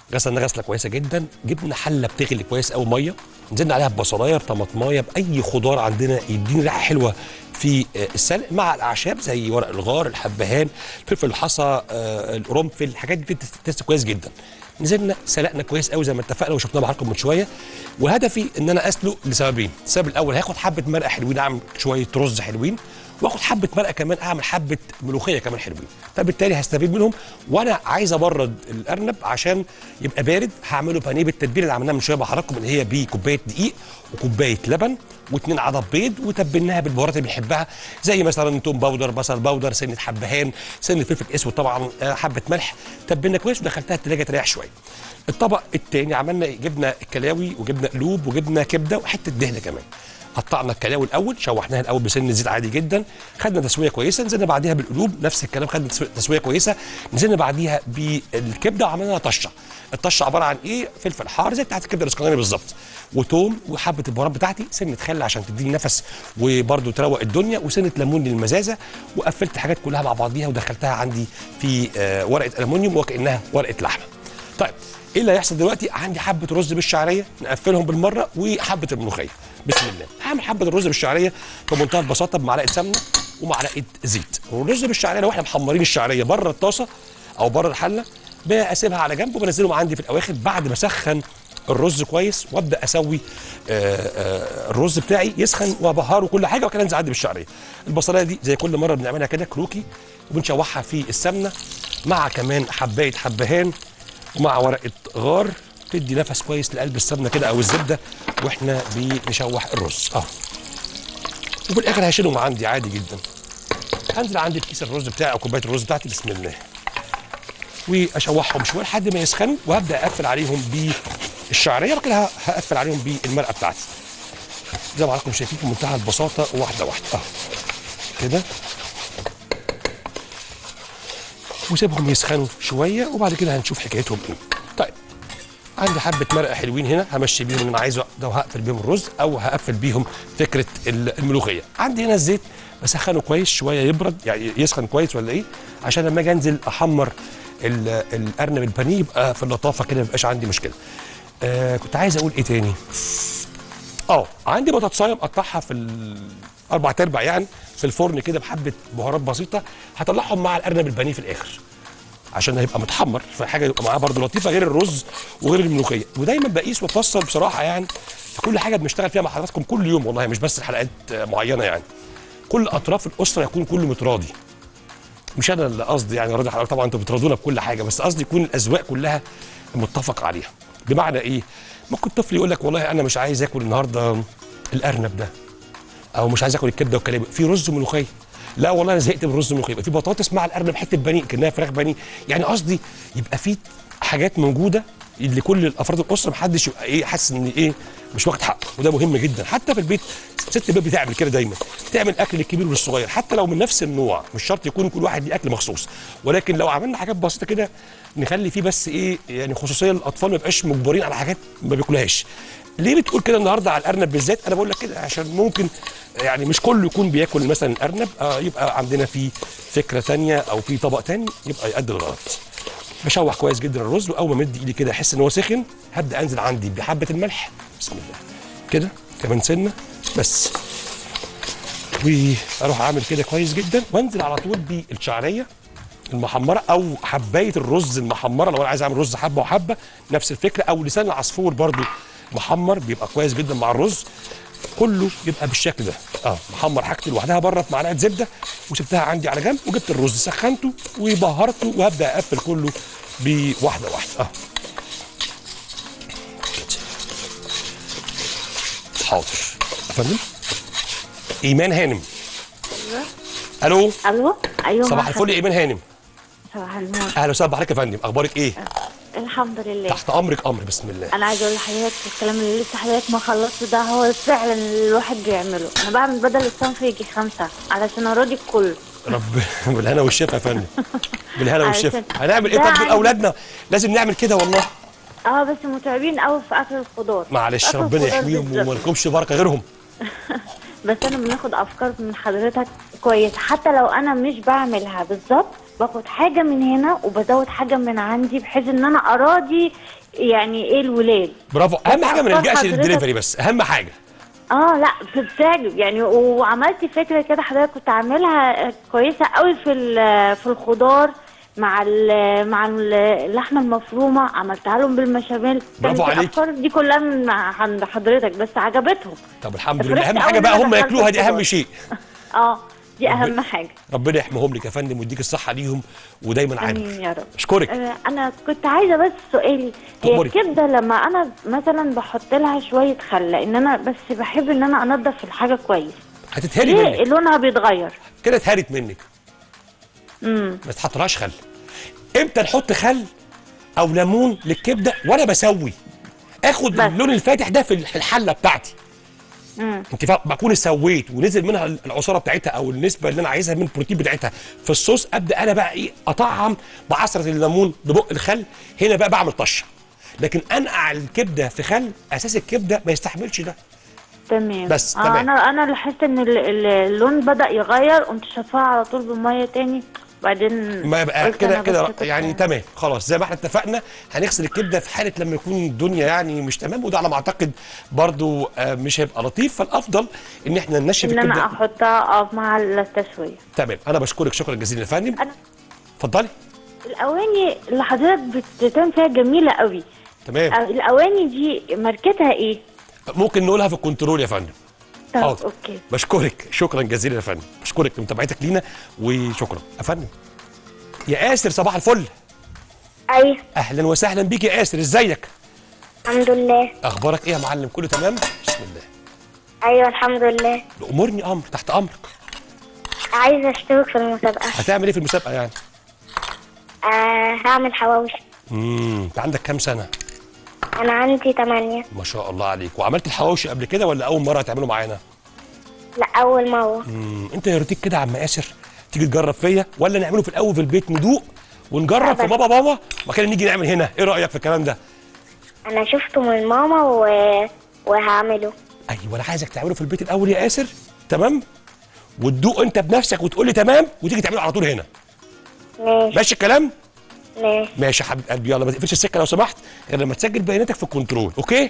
غسلنا غسله كويسه جدا، جبنا حله بتغلي كويس قوي ميه، نزلنا عليها ببصلايه بطماطمايه باي خضار عندنا يديني ريحه حلوه في السلق، مع الاعشاب زي ورق الغار، الحبهان، فلفل الحصى، القرنفل، الحاجات دي بتست كويس جدا. نزلنا سلقنا كويس قوي زي ما اتفقنا وشفناه مع حضراتكم من شويه. وهدفي ان انا اسلق لسببين، السبب الاول هاخد حبه مرقه حلوين، اعمل شويه رز حلوين، واخد حبه مرقه كمان اعمل حبه ملوخيه كمان حلوين، فبالتالي هستفيد منهم. وانا عايز ابرد الارنب عشان يبقى بارد، هعمله بانيه بالتتبيله اللي عملناها من شويه مع حضراتكم، اللي هي بكوبايه دقيق وكوبايه لبن واثنين عدد بيض، وتبلناها بالبهارات اللي بنحبها زي مثلا توم باودر، بصل باودر، سنه حبهان، سنه فلفل اسود طبعا، حبه ملح، تبلنا كويس ودخلتها الثلاجه تريح شويه. الطبق الثاني عملنا جبنا الكلاوي وجبنا قلوب وجبنا كبده وحته دهنه كمان. قطعنا الكلاوي الاول، شوحناها الاول بسن زيت عادي جدا، خدنا تسويه كويسه، نزلنا بعديها بالقلوب نفس الكلام، خدنا تسويه كويسه، نزلنا بعديها بالكبده وعملنا طشه. الطشه عباره عن ايه؟ فلفل حار زي بتاعت الكبده الاسكندراني بالظبط، وتوم وحبه البهارات بتاعتي، سنه خل عشان تديني نفس وبرده تروق الدنيا، وسنه ليمون للمزازه، وقفلت الحاجات كلها مع بعضيها ودخلتها عندي في آه ورقه الومنيوم وكانها ورقه لحمه. طيب ايه اللي هيحصل دلوقتي؟ عندي حبه رز بالشعريه نقفلهم بالمره وحبه الملوخيه. بسم الله. هعمل حبه الرز بالشعريه بمنتهى البساطه بمعلقه سمنه ومعلقه زيت. والرز بالشعريه لو احنا محمرين الشعريه بره الطاسه او بره الحله بسيبها على جنب وبنزلهم عندي في الاواخر بعد ما اسخن الرز كويس وابدا اسوي آآ آآ الرز بتاعي يسخن وابهره كل حاجه وكده انزل عندي بالشعريه. البصلايه دي زي كل مره بنعملها كده كروكي وبنشوحها في السمنه مع كمان حبايه حبهان ومع ورقه غار، تدي نفس كويس لقلب السمنه كده او الزبده واحنا بنشوح الرز اه. وفي الاخر هشيلهم عندي عادي جدا. هنزل عندي بكيس الرز بتاعي او كوبايه الرز بتاعتي بسم الله، واشوحهم شويه لحد ما يسخنوا، وهبدا اقفل عليهم بالشعريه وكده هقفل عليهم بالمرقه بتاعتي زي ما حضراتكم شايفين بمنتهى البساطه واحده واحده اه كده، وسيبهم يسخنوا شويه وبعد كده هنشوف حكايتهم ايه. طيب عندي حبه مرقه حلوين هنا همشي بيهم اللي انا عايزه، ده هقفل بيهم الرز او هقفل بيهم فكره الملوخيه. عندي هنا الزيت بسخنه كويس شويه يبرد يعني يسخن كويس ولا ايه، عشان لما اجي انزل احمر الارنب البانيه يبقى في اللطافه كده ما يبقاش عندي مشكله. آه كنت عايز اقول ايه تاني؟ اه عندي بطاطسايه مقطعها في اربع ارباع يعني في الفرن كده بحبه بهارات بسيطه، هطلعهم مع الارنب البانيه في الاخر عشان هيبقى متحمر، فحاجه يبقى معاه برده لطيفه غير الرز وغير الملوخيه. ودايما بقيس وافصل بصراحه يعني في كل حاجه بنشتغل فيها مع حضراتكم كل يوم والله، مش بس الحلقات معينه يعني. كل اطراف الاسره يكون كله متراضي. مش انا اللي قصدي يعني راضي حضرتك، طبعا انتوا بتراضونا بكل حاجه، بس قصدي يكون الاذواق كلها متفق عليها. بمعنى ايه؟ ممكن طفل يقول لك والله انا مش عايز اكل النهارده الارنب ده، او مش عايز اكل الكبده والكلام، في رز وملوخيه. لا والله انا زهقت من الرز والملوخيه، يبقى في بطاطس مع الارنب حته بانيه كانها فراخ بانيه، يعني قصدي يبقى في حاجات موجوده لكل الافراد الاسره، محدش يبقى ايه حاسس ان ايه مش واخد حقه، وده مهم جدا. حتى في البيت ست البيت بتعمل كده دايما، تعمل اكل للكبير والصغير حتى لو من نفس النوع، مش شرط يكون كل واحد ليه اكل مخصوص، ولكن لو عملنا حاجات بسيطه كده نخلي فيه بس ايه يعني خصوصيه للاطفال، ما يبقاش مجبرين على حاجات ما بياكلوهاش. ليه بتقول كده النهارده على الارنب بالذات؟ انا بقول لك كده عشان ممكن يعني مش كله يكون بياكل مثلا الارنب، آه يبقى عندنا في فكره ثانيه او في طبق ثاني يبقى يؤدي الغرض. بشوح كويس جدا الرز، واول ما امد ايدي كده احس ان هو سخن هبدا انزل عندي بحبه الملح بسم الله كده كمان سنه بس، واروح اعمل كده كويس جدا، وانزل على طول بالشعريه المحمره او حبايه الرز المحمره لو انا عايز اعمل رز حبه وحبه نفس الفكره، او لسان العصفور برده محمر بيبقى كويس جدا مع الرز، كله يبقى بالشكل ده اه محمر حاجتي لوحدها بره في معلقه زبده وسبتها عندي على جنب، وجبت الرز سخنته وبهرته وهبدا اقفل كله بواحده واحده اه حاضر يا فندم. ايمان هانم. الو الو ايوه صباح الفل يا ايمان هانم. صباح النور. اهلا وسهلا بحضرتك يا فندم، اخبارك ايه؟ الحمد لله. تحت امرك امر بسم الله. انا عايزه اقول لحضرتك الكلام اللي لسه حضرتك ما خلصته ده هو فعلا اللي الواحد بيعمله، انا بعمل بدل الصنف يجي خمسه علشان اراضي الكل. رب بالهنا والشفا يا فندم. بالهنا والشفا. هنعمل ايه ده طب دول عندي- اولادنا لازم نعمل كده والله. اه بس متعبين قوي في اكل الخضار. معلش أكل ربنا الخضار يحميهم بالذات. وما لكمش بركه غيرهم. بس انا بناخد افكار من حضرتك كويسه، حتى لو انا مش بعملها بالظبط باخد حاجه من هنا وبزود حاجه من عندي بحيث ان انا اراضي يعني ايه الولاد. برافو. اهم حاجه ما أفكار نلجاش حضرتك- للدليفري، بس اهم حاجه. اه لا بتعجب يعني. وعملت فكره كده حضرتك كنت عاملها كويسه قوي في ال- في الخضار مع ال- مع اللحمه المفرومه، عملتها لهم بالبشاميل. برافو كانت عليك. الافكار دي كلها من عند حضرتك بس عجبتهم. طب الحمد فرحت لله. اهم أول حاجه ما بقى هم دخلت ياكلوها، دي اهم الخضار. شيء. اه دي ربنا- اهم حاجه. ربنا يحميهم لك يا فندم ويديك الصحه ليهم ودايما عارف. امين يا رب. اشكرك. آه، انا كنت عايزه بس سؤالي، هي تأمري. الكبده لما انا مثلا بحط لها شويه خل، لان انا بس بحب ان انا انضف الحاجه كويس، هتتهري ليه منك لونها بيتغير؟ كده، اتهرت منك. امم ما تحطلهاش خل. امتى نحط خل او ليمون للكبده؟ وانا بسوي اخد بس. اللون الفاتح ده في الحله بتاعتي. امم انت فاهم؟ بكون سويت ونزل منها العصاره بتاعتها او النسبه اللي انا عايزها من البروتين بتاعتها في الصوص، ابدا انا بقى ايه اطعم بعصره الليمون ببق الخل. هنا بقى بعمل طشه. لكن انقع الكبده في خل، اساس الكبده ما يستحملش ده. تمام. بس، آه تمام. انا انا لاحظت ان ال- ال- اللون بدا يغير، قمت شفاها على طول بميه تاني بعدين ما يبقى قلت كده أنا كده بس كنت- يعني تمام خلاص زي ما احنا اتفقنا. هنغسل الكبده في حاله لما يكون الدنيا يعني مش تمام، وده على ما اعتقد برضو آه، مش هيبقى لطيف. فالافضل ان احنا ننشف ان انا الكبده. احطها آه، مع التسويه. تمام. انا بشكرك شكرا جزيلا يا فندم. انا اتفضلي. الاواني اللي حضرتك بتتم فيها جميله قوي. تمام. آه، الاواني دي ماركتها ايه؟ ممكن نقولها في الكنترول يا فندم. طب حاضر. اوكي. بشكرك شكرا جزيلا يا فندم. بشكرك لمتابعتك لينا وشكرا يا فندم. يا آسر صباح الفل. ايوه اهلا وسهلا بيك يا آسر، ازيك؟ الحمد لله. اخبارك ايه يا معلم؟ كله تمام؟ بسم الله. ايوه الحمد لله. امرني امر، تحت امرك. عايزه اشترك في المسابقه. هتعمل ايه في المسابقه يعني؟ آه هعمل حواوشي. امم انت عندك كام سنه؟ انا عندي تمانية. ما شاء الله عليك. وعملت الحواوشي قبل كده ولا اول مره هتعمله معانا؟ لا اول مره. امم انت يرضيك كده يا عم آسر تيجي تجرب فيا، ولا نعمله في الاول في البيت ندوق ونجرب في بابا بابا وبعد نيجي نعمل هنا؟ ايه رايك في الكلام ده؟ انا شفته من ماما و... وهعمله. ايوه انا عايزك تعمله في البيت الاول يا آسر، تمام؟ وتدوق انت بنفسك وتقول لي تمام، وتيجي تعمله على طول هنا. ماشي ماشي الكلام؟ ماشي. ماشي يا حبيب قلبي. يلا ما تقفلش السكه لو سمحت غير لما تسجل بياناتك في الكنترول، اوكي؟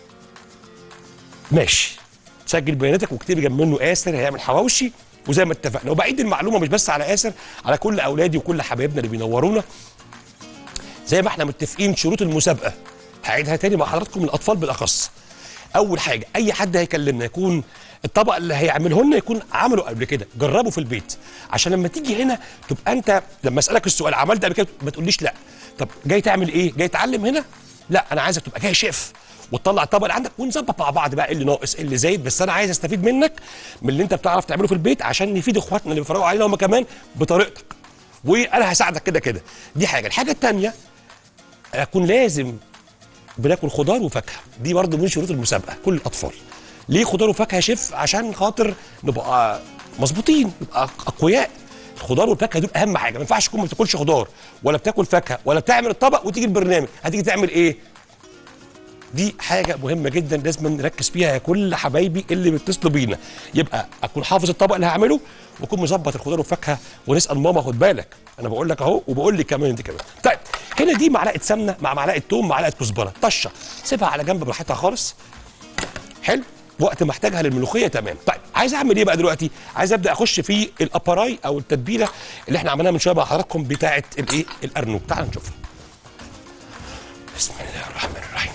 ماشي. تسجل بياناتك واكتبي جنب منه آسر هيعمل حواوشي، وزي ما اتفقنا. وبعيد المعلومه مش بس على آسر، على كل اولادي وكل حبايبنا اللي بينورونا. زي ما احنا متفقين شروط المسابقه هعيدها تاني مع حضراتكم، الاطفال بالاخص. اول حاجه اي حد هيكلمنا يكون الطبق اللي هيعمله لنا يكون عمله قبل كده، جربه في البيت، عشان لما تيجي هنا تبقى انت لما اسالك السؤال عملت قبل كده ما تقوليش لا. طب جاي تعمل ايه؟ جاي تعلم هنا؟ لا انا عايزك تبقى جاي شيف وتطلع الطبق اللي عندك ونظبط مع بعض بقى ايه اللي ناقص ايه اللي زايد. بس انا عايز استفيد منك من اللي انت بتعرف تعمله في البيت عشان نفيد اخواتنا اللي بيتفرجوا علينا هم كمان بطريقتك. وانا هساعدك كده كده. دي حاجه. الحاجه الثانيه اكون لازم بناكل خضار وفاكهه، دي برضه من شروط المسابقه كل الاطفال. ليه خضار وفاكهه يا شيف؟ عشان خاطر نبقى مظبوطين، نبقى اقوياء. الخضار والفاكهه دول اهم حاجه. ما ينفعش تكون ما بتاكلش خضار ولا بتاكل فاكهه ولا بتعمل الطبق وتيجي البرنامج، هتيجي تعمل ايه؟ دي حاجه مهمه جدا لازم نركز فيها يا كل حبايبي اللي بيتصلوا بينا. يبقى اكون حافظ الطبق اللي هعمله واكون مظبط الخضار والفاكهه ونسال ماما خد بالك انا بقول لك اهو وبقول لك كمان انت كمان. طيب هنا دي معلقه سمنه مع معلقه توم معلقه كزبره طشه، سيبها على جنب براحتها خالص. حلو. وقت ما احتاجها للملوخيه تمام. طيب عايز اعمل ايه بقى دلوقتي؟ عايز ابدا اخش في الاباراي او التتبيله اللي احنا عملناها من شويه مع حضراتكم بتاعه الايه؟ الارنوب. تعالوا نشوفها. بسم الله الرحمن الرحيم.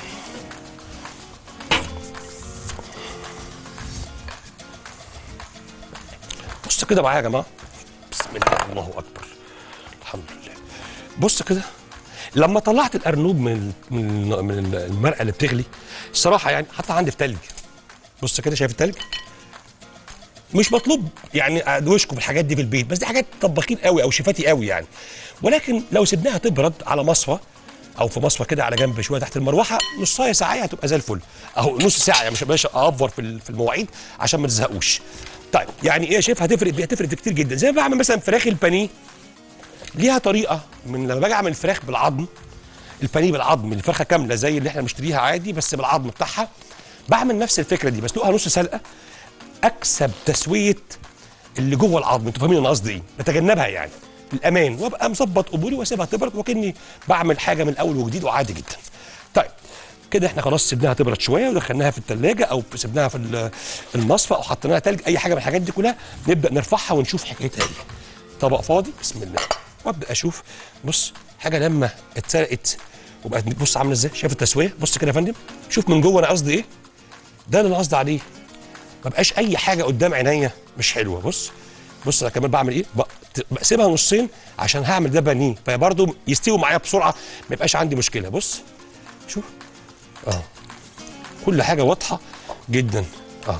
بص كده معايا يا جماعه. بسم الله الله اكبر. الحمد لله. بص كده لما طلعت الارنوب من من من المرقه اللي بتغلي الصراحه يعني حتى عندي في تلج. بص كده شايف التلج؟ مش مطلوب يعني ادوشكم بالحاجات دي في البيت، بس دي حاجات طباخين قوي او شيفاتي قوي يعني. ولكن لو سيبناها تبرد على مصفى او في مصفى كده على جنب شويه تحت المروحه نصايه ساعه هتبقى زي الفل. اهو نص ساعه يعني مش بلاش اوفر في في المواعيد عشان ما تزهقوش. طيب يعني ايه يا شيف؟ هتفرق هتفرق كتير جدا. زي ما بعمل مثلا فراخ البانيه ليها طريقه من لما باجي اعمل الفراخ بالعظم، البانيه بالعظم الفرخه كامله زي اللي احنا بنشتريها عادي بس بالعظم بتاعها، بعمل نفس الفكره دي بسلقها نص سلقه اكسب تسويه اللي جوه العظم. انتوا فاهمين انا قصدي ايه؟ بتجنبها يعني. الامان، وابقى مظبط اموري واسيبها تبرد وكاني بعمل حاجه من اول وجديد وعادي جدا. طيب كده احنا خلاص سيبناها تبرد شويه ودخلناها في الثلاجه او سيبناها في المصفى او حطيناها تلج، اي حاجه من الحاجات دي كلها نبدا نرفعها ونشوف حكايتها ايه. طبق فاضي بسم الله، وابدا اشوف. بص حاجه لما اتسرقت وبقت بص عامله ازاي، شايف التسويه؟ بص كده يا فندم، شوف من جوه انا قصدي ايه، ده اللي انا قصدي عليه. ما بقاش اي حاجه قدام عينيا مش حلوه. بص بص انا كمان بعمل ايه، بقسمها نصين عشان هعمل ده بانيه، فبرضه يستوي معايا بسرعه ما يبقاش عندي مشكله. بص شوف اه كل حاجه واضحه جدا. اه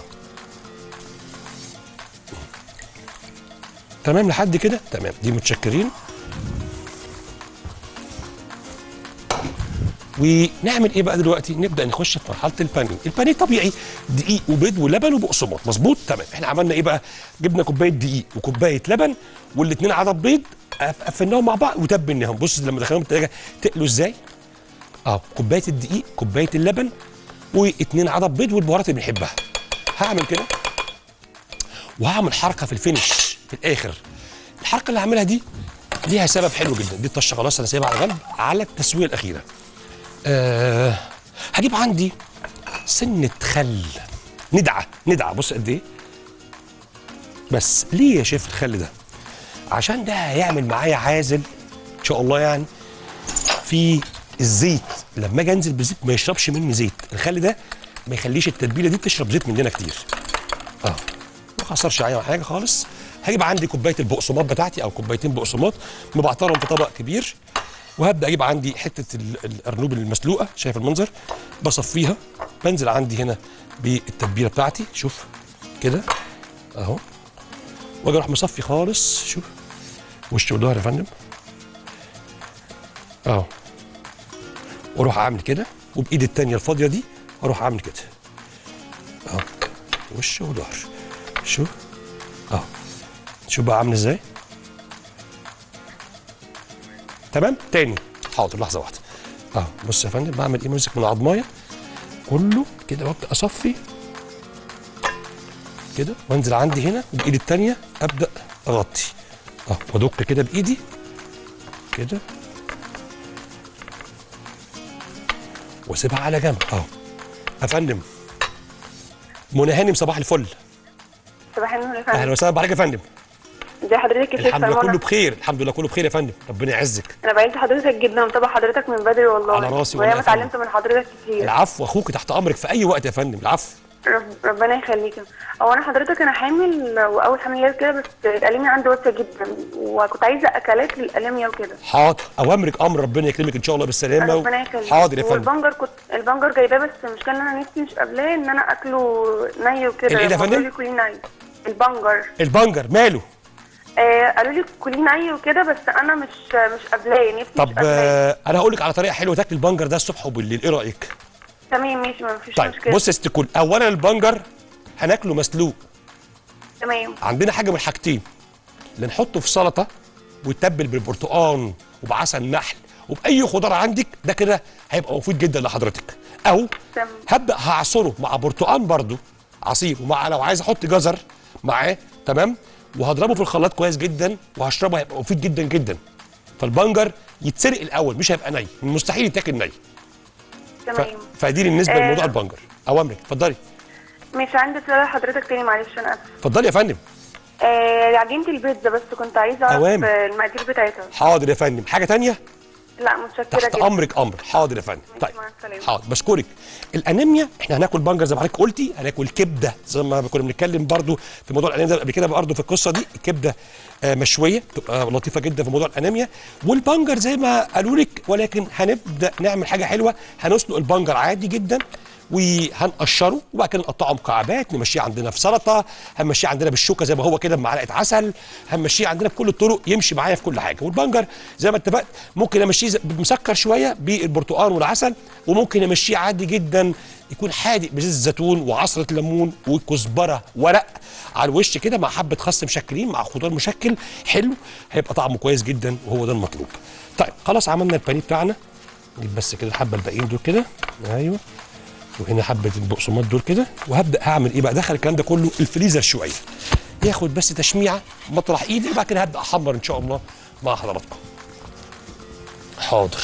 تمام لحد كده تمام، دي متشكرين. ونعمل ايه بقى دلوقتي؟ نبدا نخش في مرحله البانيه. البانيه طبيعي دقيق وبيض ولبن وبقسماط، مظبوط تمام. احنا عملنا ايه بقى؟ جبنا كوبايه دقيق وكوبايه لبن والاثنين عدد بيض، قفلناهم مع بعض وتبلناهم. بص لما دخلناهم الثلاجه تقلوا ازاي؟ اه كوبايه الدقيق كوبايه اللبن واثنين عدد بيض والبهارات اللي بنحبها. هعمل كده وهعمل حركه في الفينش في الاخر. الحركه اللي هعملها دي ليها سبب حلو جدا. دي الطشه خلاص انا سايبها على جنب على التسويه الاخيره. أه هجيب عندي سنه خل ندعه ندعه. بص قد ايه بس. ليه يا شيف الخل ده؟ عشان ده هيعمل معايا عازل ان شاء الله، يعني في الزيت لما اجي انزل بزيت ما يشربش مني زيت. الخل ده ما يخليش التتبيله دي تشرب زيت مننا كتير. اه ما خسرش عليها حاجه خالص. هجيب عندي كوبايه البقسماط بتاعتي او كوبايتين بقسماط مبعترهم في طبق كبير، وهبدا اجيب عندي حته الارنوب المسلوقه، شايف المنظر؟ بصفيها، بنزل عندي هنا بالتتبيله بتاعتي. شوف كده اهو، واجي اروح مصفي خالص. شوف وش وظهر يا فندم اهو، واروح اعمل كده وبايدي الثانيه الفاضيه دي اروح اعمل كده اهو، وش وظهر. شوف اهو، شوف بقى عامل ازاي. تمام تاني حاضر لحظه واحده اهو. بص يا فندم بعمل ايه، بمسك من العضمايه كله كده وابدا اصفي كده، وانزل عندي هنا بايدي الثانيه ابدا اغطي اهو، وادق كده بايدي كده واسيبها على جنب اهو. يا فندم منى هانم صباح الفل. صباح النور يا فندم. اهلا وسهلا بحضرتك يا فندم. ازي حضرتك يا شيخ؟ الحمد لله كله بخير، الحمد لله كله بخير يا فندم، ربنا يعزك. انا بعز حضرتك جدا ومتابع حضرتك من بدري والله. على راسي والله. والله. وانا اتعلمت من حضرتك كتير. العفو، اخوك تحت امرك في اي وقت يا فندم. العفو. رب ربنا يخليك. هو انا حضرتك انا حامل واول حمليات كده، بس الانيميا عندي واسعه جدا وكنت عايزه اكلات للانيميا وكده. حاضر اوامرك امر، ربنا يكرمك ان شاء الله بالسلامه. ربنا يخليك. حاضر يا فندم. والبنجر كنت البنجر جايباه، بس المشكله ان انا نفسي مش قابلاه ان انا اكله ني وكده. ايه ده يا فندم؟ كليه ني. البنجر البنجر ماله؟ آه قالوا لي كليه ني وكده، بس انا مش مش قابلاه، نفسي. طب آه انا هقول لك على طريقه حلوه تاكل البنجر ده الصبح وبالليل، ايه رايك؟ تمام ماشي ما فيش طيب مشكله. بص يا ست الكل، اولا البنجر هناكله مسلوق. تمام. عندنا حاجه من الحاجتين، اللي نحطه في سلطه ويتبل بالبرتقال وبعسل نحل وباي خضار عندك، ده كده هيبقى مفيد جدا لحضرتك. او تمام. هبدا هعصره مع برتقال برضو عصير، ومع لو عايز احط جزر معاه تمام، وهضربه في الخلاط كويس جدا وهشربه، هيبقى مفيد جدا جدا. فالبنجر يتسرق الاول، مش هيبقى ني، مستحيل يتاكل ني. تمام. فدي بالنسبه آه لموضوع البنجر. اوامرك اتفضلي. مش عندي سؤال حضرتك تاني، معلش انا اسف. اتفضلي يا فندم. آه عجينه البيتزا بس كنت عايزه اعرف أوامر. المقادير بتاعتها. حاضر يا فندم. حاجه ثانيه؟ لا متشكره تحت جدا. امرك امر. حاضر يا فندم. طيب مع السلامه. حاضر بشكرك. الانيميا احنا هناكل بنجر زي ما حضرتك قلتي، هناكل كبده زي ما كنا بنتكلم برضو في موضوع الانيميا قبل كده برضو في القصه دي. الكبده آه مشويه بتبقى لطيفه جدا في موضوع الانيميا، والبنجر زي ما قالوا لك، ولكن هنبدا نعمل حاجه حلوه. هنسلق البنجر عادي جدا وهنقشره وبعد كده نقطعه مكعبات، نمشيه عندنا في سلطه، هنمشيه عندنا بالشوكه زي ما هو كده بمعلقه عسل، هنمشيه عندنا بكل الطرق يمشي معايا في كل حاجه. والبنجر زي ما اتفقت ممكن امشيه مسكر شويه بالبرتقال والعسل، وممكن امشيه عادي جدا يكون حادق بزيت الزيتون وعصره ليمون وكزبره ورق على الوش كده مع حبه خس مشكلين مع خضار مشكل حلو، هيبقى طعمه كويس جدا وهو ده المطلوب. طيب خلاص عملنا البانيه بتاعنا، نجيب بس كده الحبه الباقيين دول كده، ايوه، وهنا حبه البقسماط دول كده، وهبدا هعمل ايه بقى؟ ادخل الكلام ده كله الفريزر شويه. ياخد بس تشميعه مطرح ايدي، وبعد كده هبدا احمر ان شاء الله مع حضراتكم. حاضر.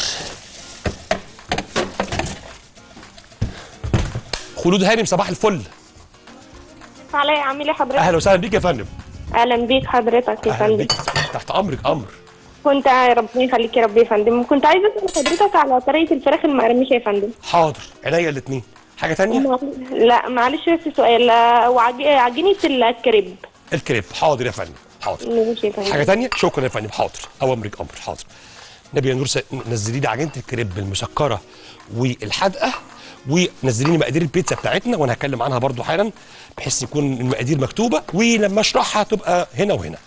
خلود هانم صباح الفل. علي عامل ايه حضرتك؟ اهلا وسهلا بيك يا فندم. اهلا بيك حضرتك يا اهلا فندم. بيك، تحت امرك امر. كنت ربنا يخليك يا رب يا فندم، كنت عايزه اسال حضرتك على طريقه الفراخ المقرمشه يا فندم. حاضر، عينيا الاثنين. حاجه ثانيه؟ لا معلش بس سؤال، وعجينه الكريب. الكريب حاضر يا فندم، حاضر. ماشي يا فندم. حاجه ثانيه؟ شكرا يا فندم، حاضر. اوامرك امر، حاضر. نبي يا نور س... نزلي لي عجينه الكريب المسكره والحادقه، ونزلي لي مقادير البيتزا بتاعتنا وانا هتكلم عنها برضو حالا بحيث يكون المقادير مكتوبه، ولما اشرحها تبقى هنا وهنا.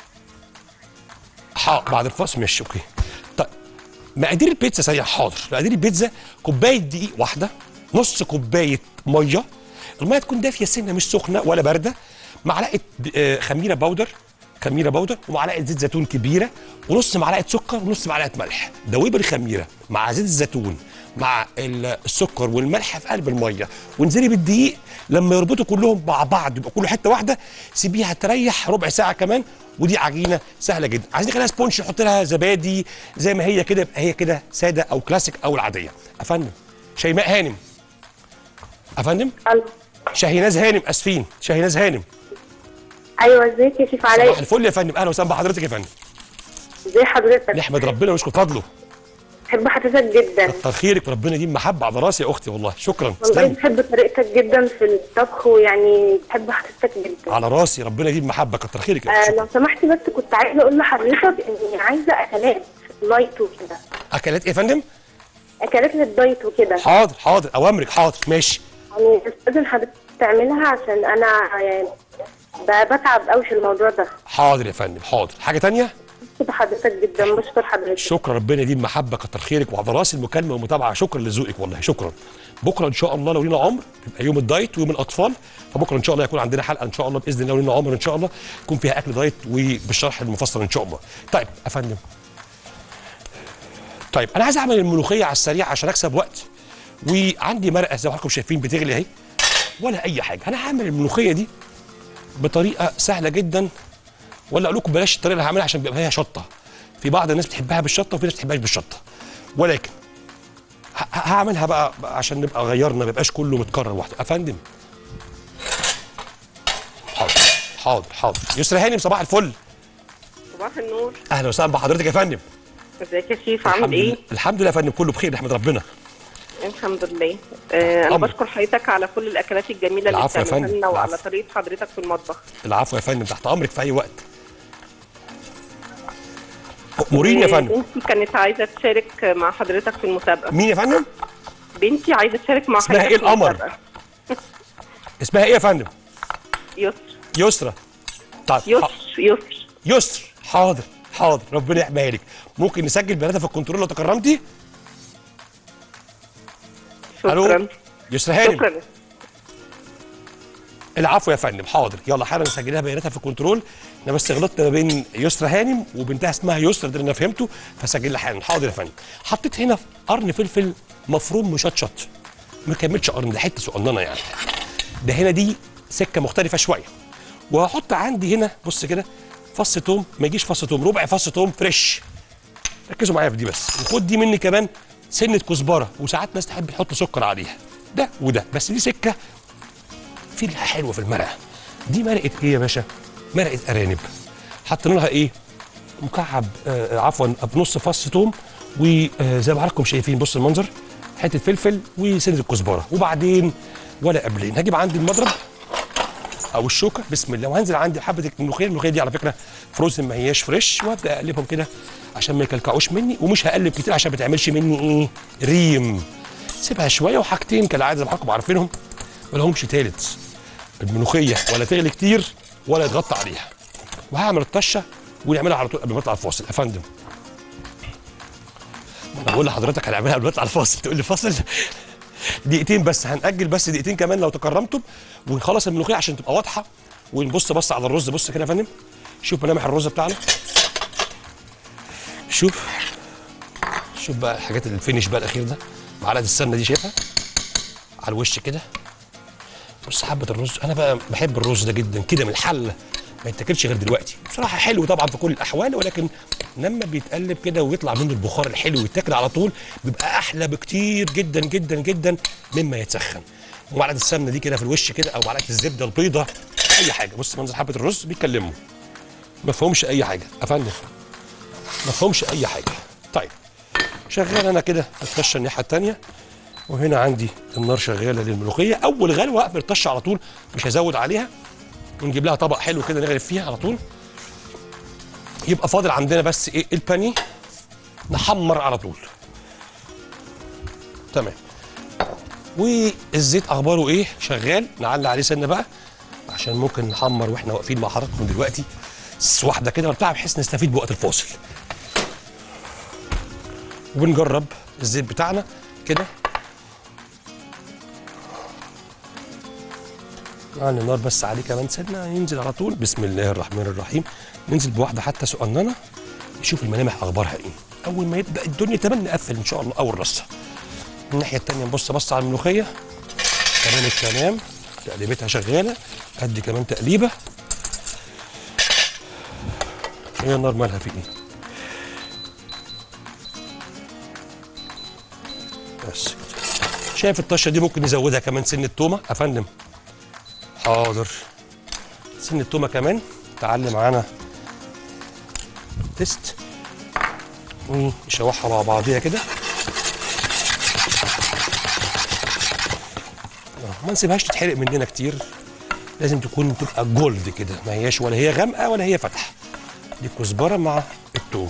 حاضر بعد الفاصل. ماشي اوكي. طيب مقادير البيتزا سريع. حاضر. مقادير البيتزا: كوبايه دقيق واحده، نص كوبايه ميه، الميه تكون دافيه سنه مش سخنه ولا بارده، معلقه خميره باودر خميره باودر ومعلقه زيت زيتون كبيره، ونص معلقه سكر ونص معلقه ملح. دوبي الخميره مع زيت الزيتون مع السكر والملح في قلب الميه، وانزلي بالدقيق لما يربطوا كلهم مع بعض يبقى كله حته واحده، سيبيها تريح ربع ساعه كمان، ودي عجينه سهله جدا. عايزين نخليها سبونج نحط لها زبادي زي ما هي كده، يبقى هي كده ساده او كلاسيك او العاديه. افندم شيماء هانم. افندم الو. شاهيناز هانم، اسفين، شاهيناز هانم. ايوه ازيك يا شيف علي؟ صباح الفل يا فندم، اهلا وسهلا بحضرتك يا فندم. ازي حضرتك؟ نحمد ربنا ونشكر فضله. بحب حضرتك جدا. كتر خيرك، ربنا يديم محبه على راسي يا اختي والله، شكرا. والله تسلمي. بحب طريقتك جدا في الطبخ، ويعني بحب حضرتك جدا. على راسي، ربنا يديم محبه، كتر خيرك يا آه اختي. لو سمحت بس كنت عايزه اقول لحضرتك اني عايزه اكلات لايت وكده. اكلات ايه يا فندم؟ اكلات للدايت وكده. حاضر حاضر، اوامرك، حاضر ماشي. يعني استاذن حضرتك تعملها عشان انا يعني ب- بتعب قوي في الموضوع ده. حاضر يا فندم، حاضر. حاجه ثانيه؟ بشكر حضرتك جدا، بشكر حضرتك. شكرا، ربنا يديم محبه، كتر خيرك، وعلى راسي المكالمه والمتابعه، شكرا لذوقك والله، شكرا. بكره ان شاء الله لو لينا عمر يبقى يوم الدايت ويوم الاطفال، فبكره ان شاء الله يكون عندنا حلقه ان شاء الله باذن الله، لو لينا عمر ان شاء الله يكون فيها اكل دايت وبالشرح المفصل ان شاء الله. طيب يا فندم، طيب انا عايز اعمل الملوخيه على السريع عشان اكسب وقت، وعندي مرقه زي ما حضراتكم شايفين بتغلي اهي، ولا اي حاجه. انا هعمل الملوخيه دي بطريقه سهله جدا، ولا اقول لكم بلاش الطريقه اللي هعملها عشان بيبقى فيها شطه. في بعض الناس بتحبها بالشطه وفي ناس ما بتحبهاش بالشطه، ولكن هعملها بقى عشان نبقى غيرنا، ما يبقاش كله متكرر واحده. افندم حاضر حاضر حاضر. يسرا هانم صباح الفل. صباح النور. اهلا وسهلا بحضرتك يا فندم. ازيك يا شيف، عامل ايه؟ الحمد لله يا فندم، كله بخير نحمد ربنا. الحمد لله. آه انا بشكر حضرتك على كل الاكلات الجميله اللي بتعملها لنا وعلى طريقه حضرتك في المطبخ. العفو يا فندم، تحت امرك في اي وقت. مورين يا فندم. بنتي كانت عايزه تشارك مع حضرتك في المسابقه. مين يا فندم؟ بنتي عايزه تشارك مع اسمها حضرتك. اسمها ايه القمر؟ اسمها ايه يا فندم؟ يسر. يسرا. طيب يسر يسر يسر. حاضر حاضر، ربنا يحميها لك. ممكن نسجل بياناتها في الكنترول لو تكرمتي؟ شكرا. الو يسرا هانم. شكرا. العفو يا فندم، حاضر. يلا حالا نسجلها بياناتها في الكنترول. احنا بس غلطنا ما بين يسرا هانم وبنتها اسمها يسرا، ده اللي انا فهمته، فسجلها حالا. حاضر يا فندم. حطيت هنا قرن فلفل مفروم مشطشط، ما كملش قرن، ده حته صغننه يعني. ده هنا دي سكه مختلفه شويه. وهحط عندي هنا بص كده فص توم، ما يجيش فص توم، ربع فص توم فريش. ركزوا معايا في دي بس. وخد دي مني كمان سنه كزبره، وساعات ناس تحب تحط سكر عليها، ده وده، بس دي سكه في حلوه في المرقه. دي مرقه ايه يا باشا؟ مرقه ارانب. حطينا لها ايه؟ مكعب آه عفوا بنص فص توم، وزي ما حضراتكم شايفين بص المنظر، حته فلفل وسنه الكزبره، وبعدين ولا قبلين هجيب عندي المضرب او الشوكه، بسم الله، وهنزل عندي حبه الملوخيه. الملوخيه دي على فكره فروزن ما هياش فريش، وابدا اقلبهم كده عشان ما يكلكعوش مني، ومش هقلب كتير عشان ما تعملش مني ايه؟ ريم. سيبها شويه، وحاجتين كالعاده زي ما حضراتكم عارفينهم ما لهمش تالت، الملوخيه ولا تغلي كتير ولا يتغطى عليها. وهعمل الطشه ونعملها على طول قبل ما نطلع الفاصل. يا فندم انا بقول لحضرتك هنعملها قبل ما نطلع الفاصل، تقول لي فاصل؟ دقيقتين بس، هنأجل بس دقيقتين كمان لو تكرمتم، ونخلص الملوخيه عشان تبقى واضحه. ونبص بص على الرز، بص كده يا فندم، شوف ملامح الرز بتاعنا، شوف شوف بقى الحاجات الفينش بقى الاخير ده، معلقه السمنه دي شايفها على الوش كده. بص حبه الرز، انا بقى بحب الرز ده جدا كده من الحله ما يتاكلش غير دلوقتي. بصراحه حلو طبعا في كل الاحوال، ولكن لما بيتقلب كده ويطلع منه البخار الحلو ويتاكل على طول بيبقى احلى بكتير جدا جدا جدا مما يتسخن. ومعلقه السمنه دي كده في الوش كده، او معلقه الزبده البيضاء، اي حاجه. بص منظر حبه الرز بيتكلموا، ما فيهمش اي حاجه يا فندم، ما فيهمش اي حاجه. طيب شغال انا كده اتخشى الناحيه الثانيه، وهنا عندي النار شغاله للملوخيه. اول غلوه اقفل الطشه على طول، مش هزود عليها، ونجيب لها طبق حلو كده نغرف فيها على طول. يبقى فاضل عندنا بس ايه؟ البانيه نحمر على طول. تمام. والزيت اخباره ايه؟ شغال. نعلي عليه سنه بقى عشان ممكن نحمر واحنا واقفين مع حضراتكم دلوقتي واحده كده وبتاع، بحيث نستفيد بوقت الفاصل. وبنجرب الزيت بتاعنا كده. نعلي النار بس عليه كمان سنه، ينزل على طول. بسم الله الرحمن الرحيم. ننزل بواحده حتى صغننه نشوف الملامح اخبارها ايه. اول ما يبدا الدنيا تمام نقفل ان شاء الله اول رصه. الناحيه الثانيه نبص بص على الملوخيه تمام التمام، تقليبتها شغاله، ادي كمان تقليبه. هي النار مالها في ايه؟ بس شايف الطشه دي ممكن نزودها كمان سنه تومه يا فندم؟ حاضر. سنه تومه كمان تعلي معانا تيست، ونشوحها مع بعضيها كده. ما نسيبهاش تتحرق مننا كتير، لازم تكون تبقى جولد كده، ما هياش ولا هي غامقه ولا هي فاتحه. دي الكزبره مع الثوم.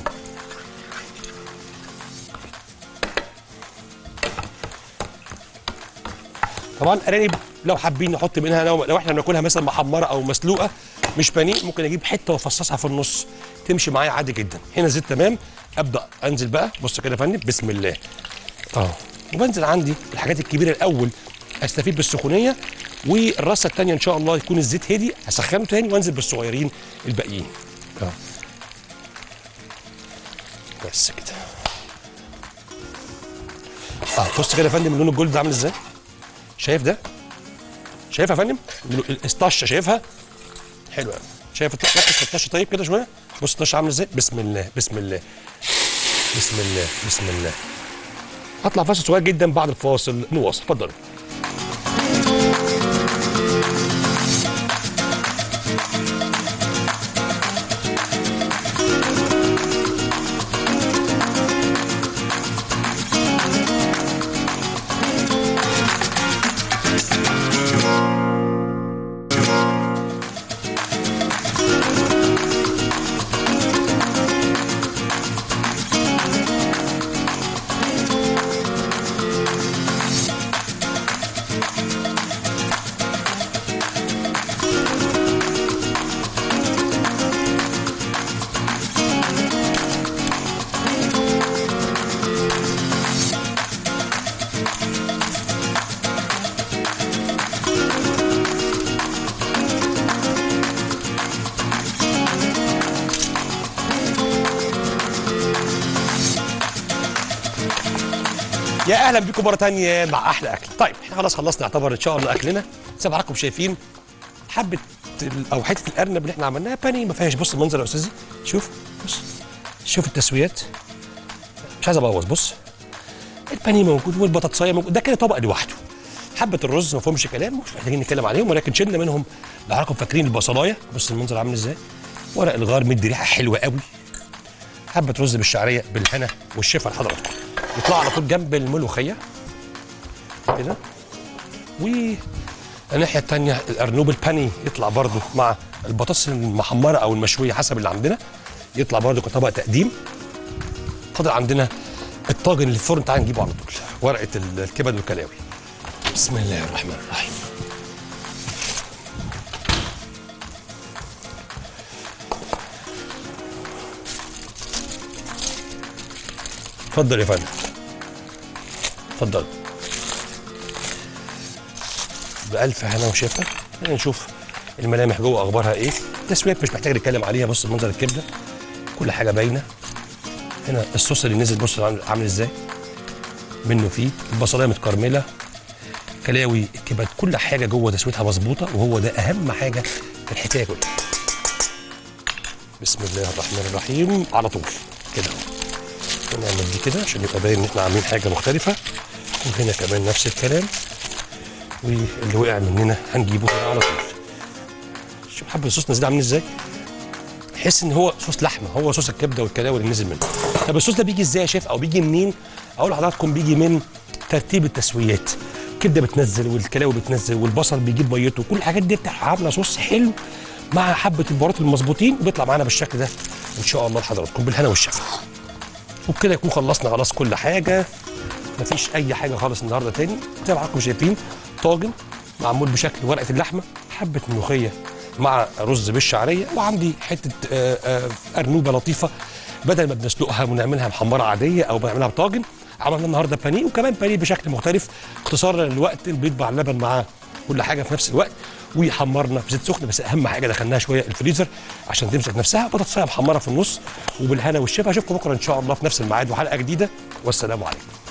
طبعا ارانب لو حابين نحط منها، لو, لو احنا بناكلها مثلا محمره او مسلوقه مش بانيه، ممكن اجيب حته وافصصها في النص تمشي معايا عادي جدا. هنا زيت تمام، ابدا انزل بقى. بص كده يا فندم، بسم الله. اه وبنزل عندي الحاجات الكبيره الاول استفيد بالسخونيه، والرصه الثانيه ان شاء الله يكون الزيت هدي اسخنه تاني وانزل بالصغيرين الباقيين. اه بس كده. اه بص كده يا فندم اللون الجولد عامل ازاي؟ شايف ده؟ شايف يا فندم؟ الطشه شايفها؟ حلو قوي. شايف ركز في الطشه طيب كده شويه؟ بص الطشه عامله ازاي؟ بسم الله بسم الله بسم الله بسم الله. هطلع فاصل صغير جدا، بعد الفاصل نواصل. اتفضلوا. يا اهلا بيكم مره ثانيه مع احلى اكل. طيب احنا خلاص خلصنا يعتبر ان شاء الله اكلنا، زي ما حضراتكم شايفين حبه او حته الارنب اللي احنا عملناها باني ما فيهاش. بص المنظر يا استاذي، شوف بص شوف التسويات، مش عايز ابوظ. بص البانيه موجود والبطاطسايه موجود، ده كده طبق لوحده. حبه الرز ما فيهمش كلام، مش محتاجين نتكلم عليهم، ولكن شلنا منهم لو حضراتكم فاكرين البصلايه. بص المنظر عامل ازاي، ورق الغار مدي ريحه حلوه قوي. حبه رز بالشعريه بالهنا والشفا لحضراتكم، يطلع على طول جنب الملوخيه كده. والناحيه الثانيه الارنوب الباني يطلع برده مع البطاطس المحمره او المشويه حسب اللي عندنا، يطلع برده كطبق تقديم. فاضل عندنا الطاجن اللي في الفرن، تعالى نجيبه على طول، ورقه الكبد والكلاوي. بسم الله الرحمن الرحيم. اتفضل يا فندم، اتفضل بألف هنا وشفا. خلينا نشوف الملامح جوه اخبارها ايه. التسويات مش محتاج نتكلم عليها، بص منظر الكبده كل حاجه باينه. هنا الصوص اللي نزل بص عامل ازاي منه فيه، البصلايه متكرمله، كلاوي الكبد، كل حاجه جوه تسويتها مظبوطه، وهو ده اهم حاجه في الحكايه كلها. بسم الله الرحمن الرحيم على طول كده اهو. نعمل دي كده عشان يبقى باين ان احنا عاملين حاجه مختلفه، وهنا كمان نفس الكلام، واللي وقع مننا هنجيبه هنا على طول. شوف حبه الصوص نازل عامل ازاي، تحس ان هو صوص لحمه، هو صوص الكبده والكلاوي اللي نزل منه. طب الصوص ده بيجي ازاي يا شيف او بيجي منين؟ اقول لحضراتكم بيجي من ترتيب التسويات. الكبده بتنزل والكلاوي بتنزل والبصل بيجيب ميته، وكل الحاجات دي عامله صوص حلو مع حبه البهارات المظبوطين، وبيطلع معانا بالشكل ده ان شاء الله لحضراتكم بالهنا والشفا. وبكده يكون خلصنا خلاص كل حاجه، مفيش اي حاجه خالص النهارده تاني. زي ما حضراتكم شايفين طاجن معمول بشكل ورقه اللحمه، حبه ملوخيه مع رز بالشعريه، وعندي حته آآ آآ ارنوبه لطيفه بدل ما بنسلقها ونعملها محمره عاديه او بنعملها بطاجن، عملنا النهارده بانيه، وكمان بانيه بشكل مختلف اختصارا للوقت، البيض مع اللبن مع كل حاجه في نفس الوقت، وحمرنا في زيت سخن، بس اهم حاجه دخلناها شويه الفريزر عشان تمسك نفسها، بطاطسايه محمره في النص، وبالهنا والشفا. اشوفكم بكره ان شاء الله في نفس الميعاد وحلقه جديده، والسلام عليكم.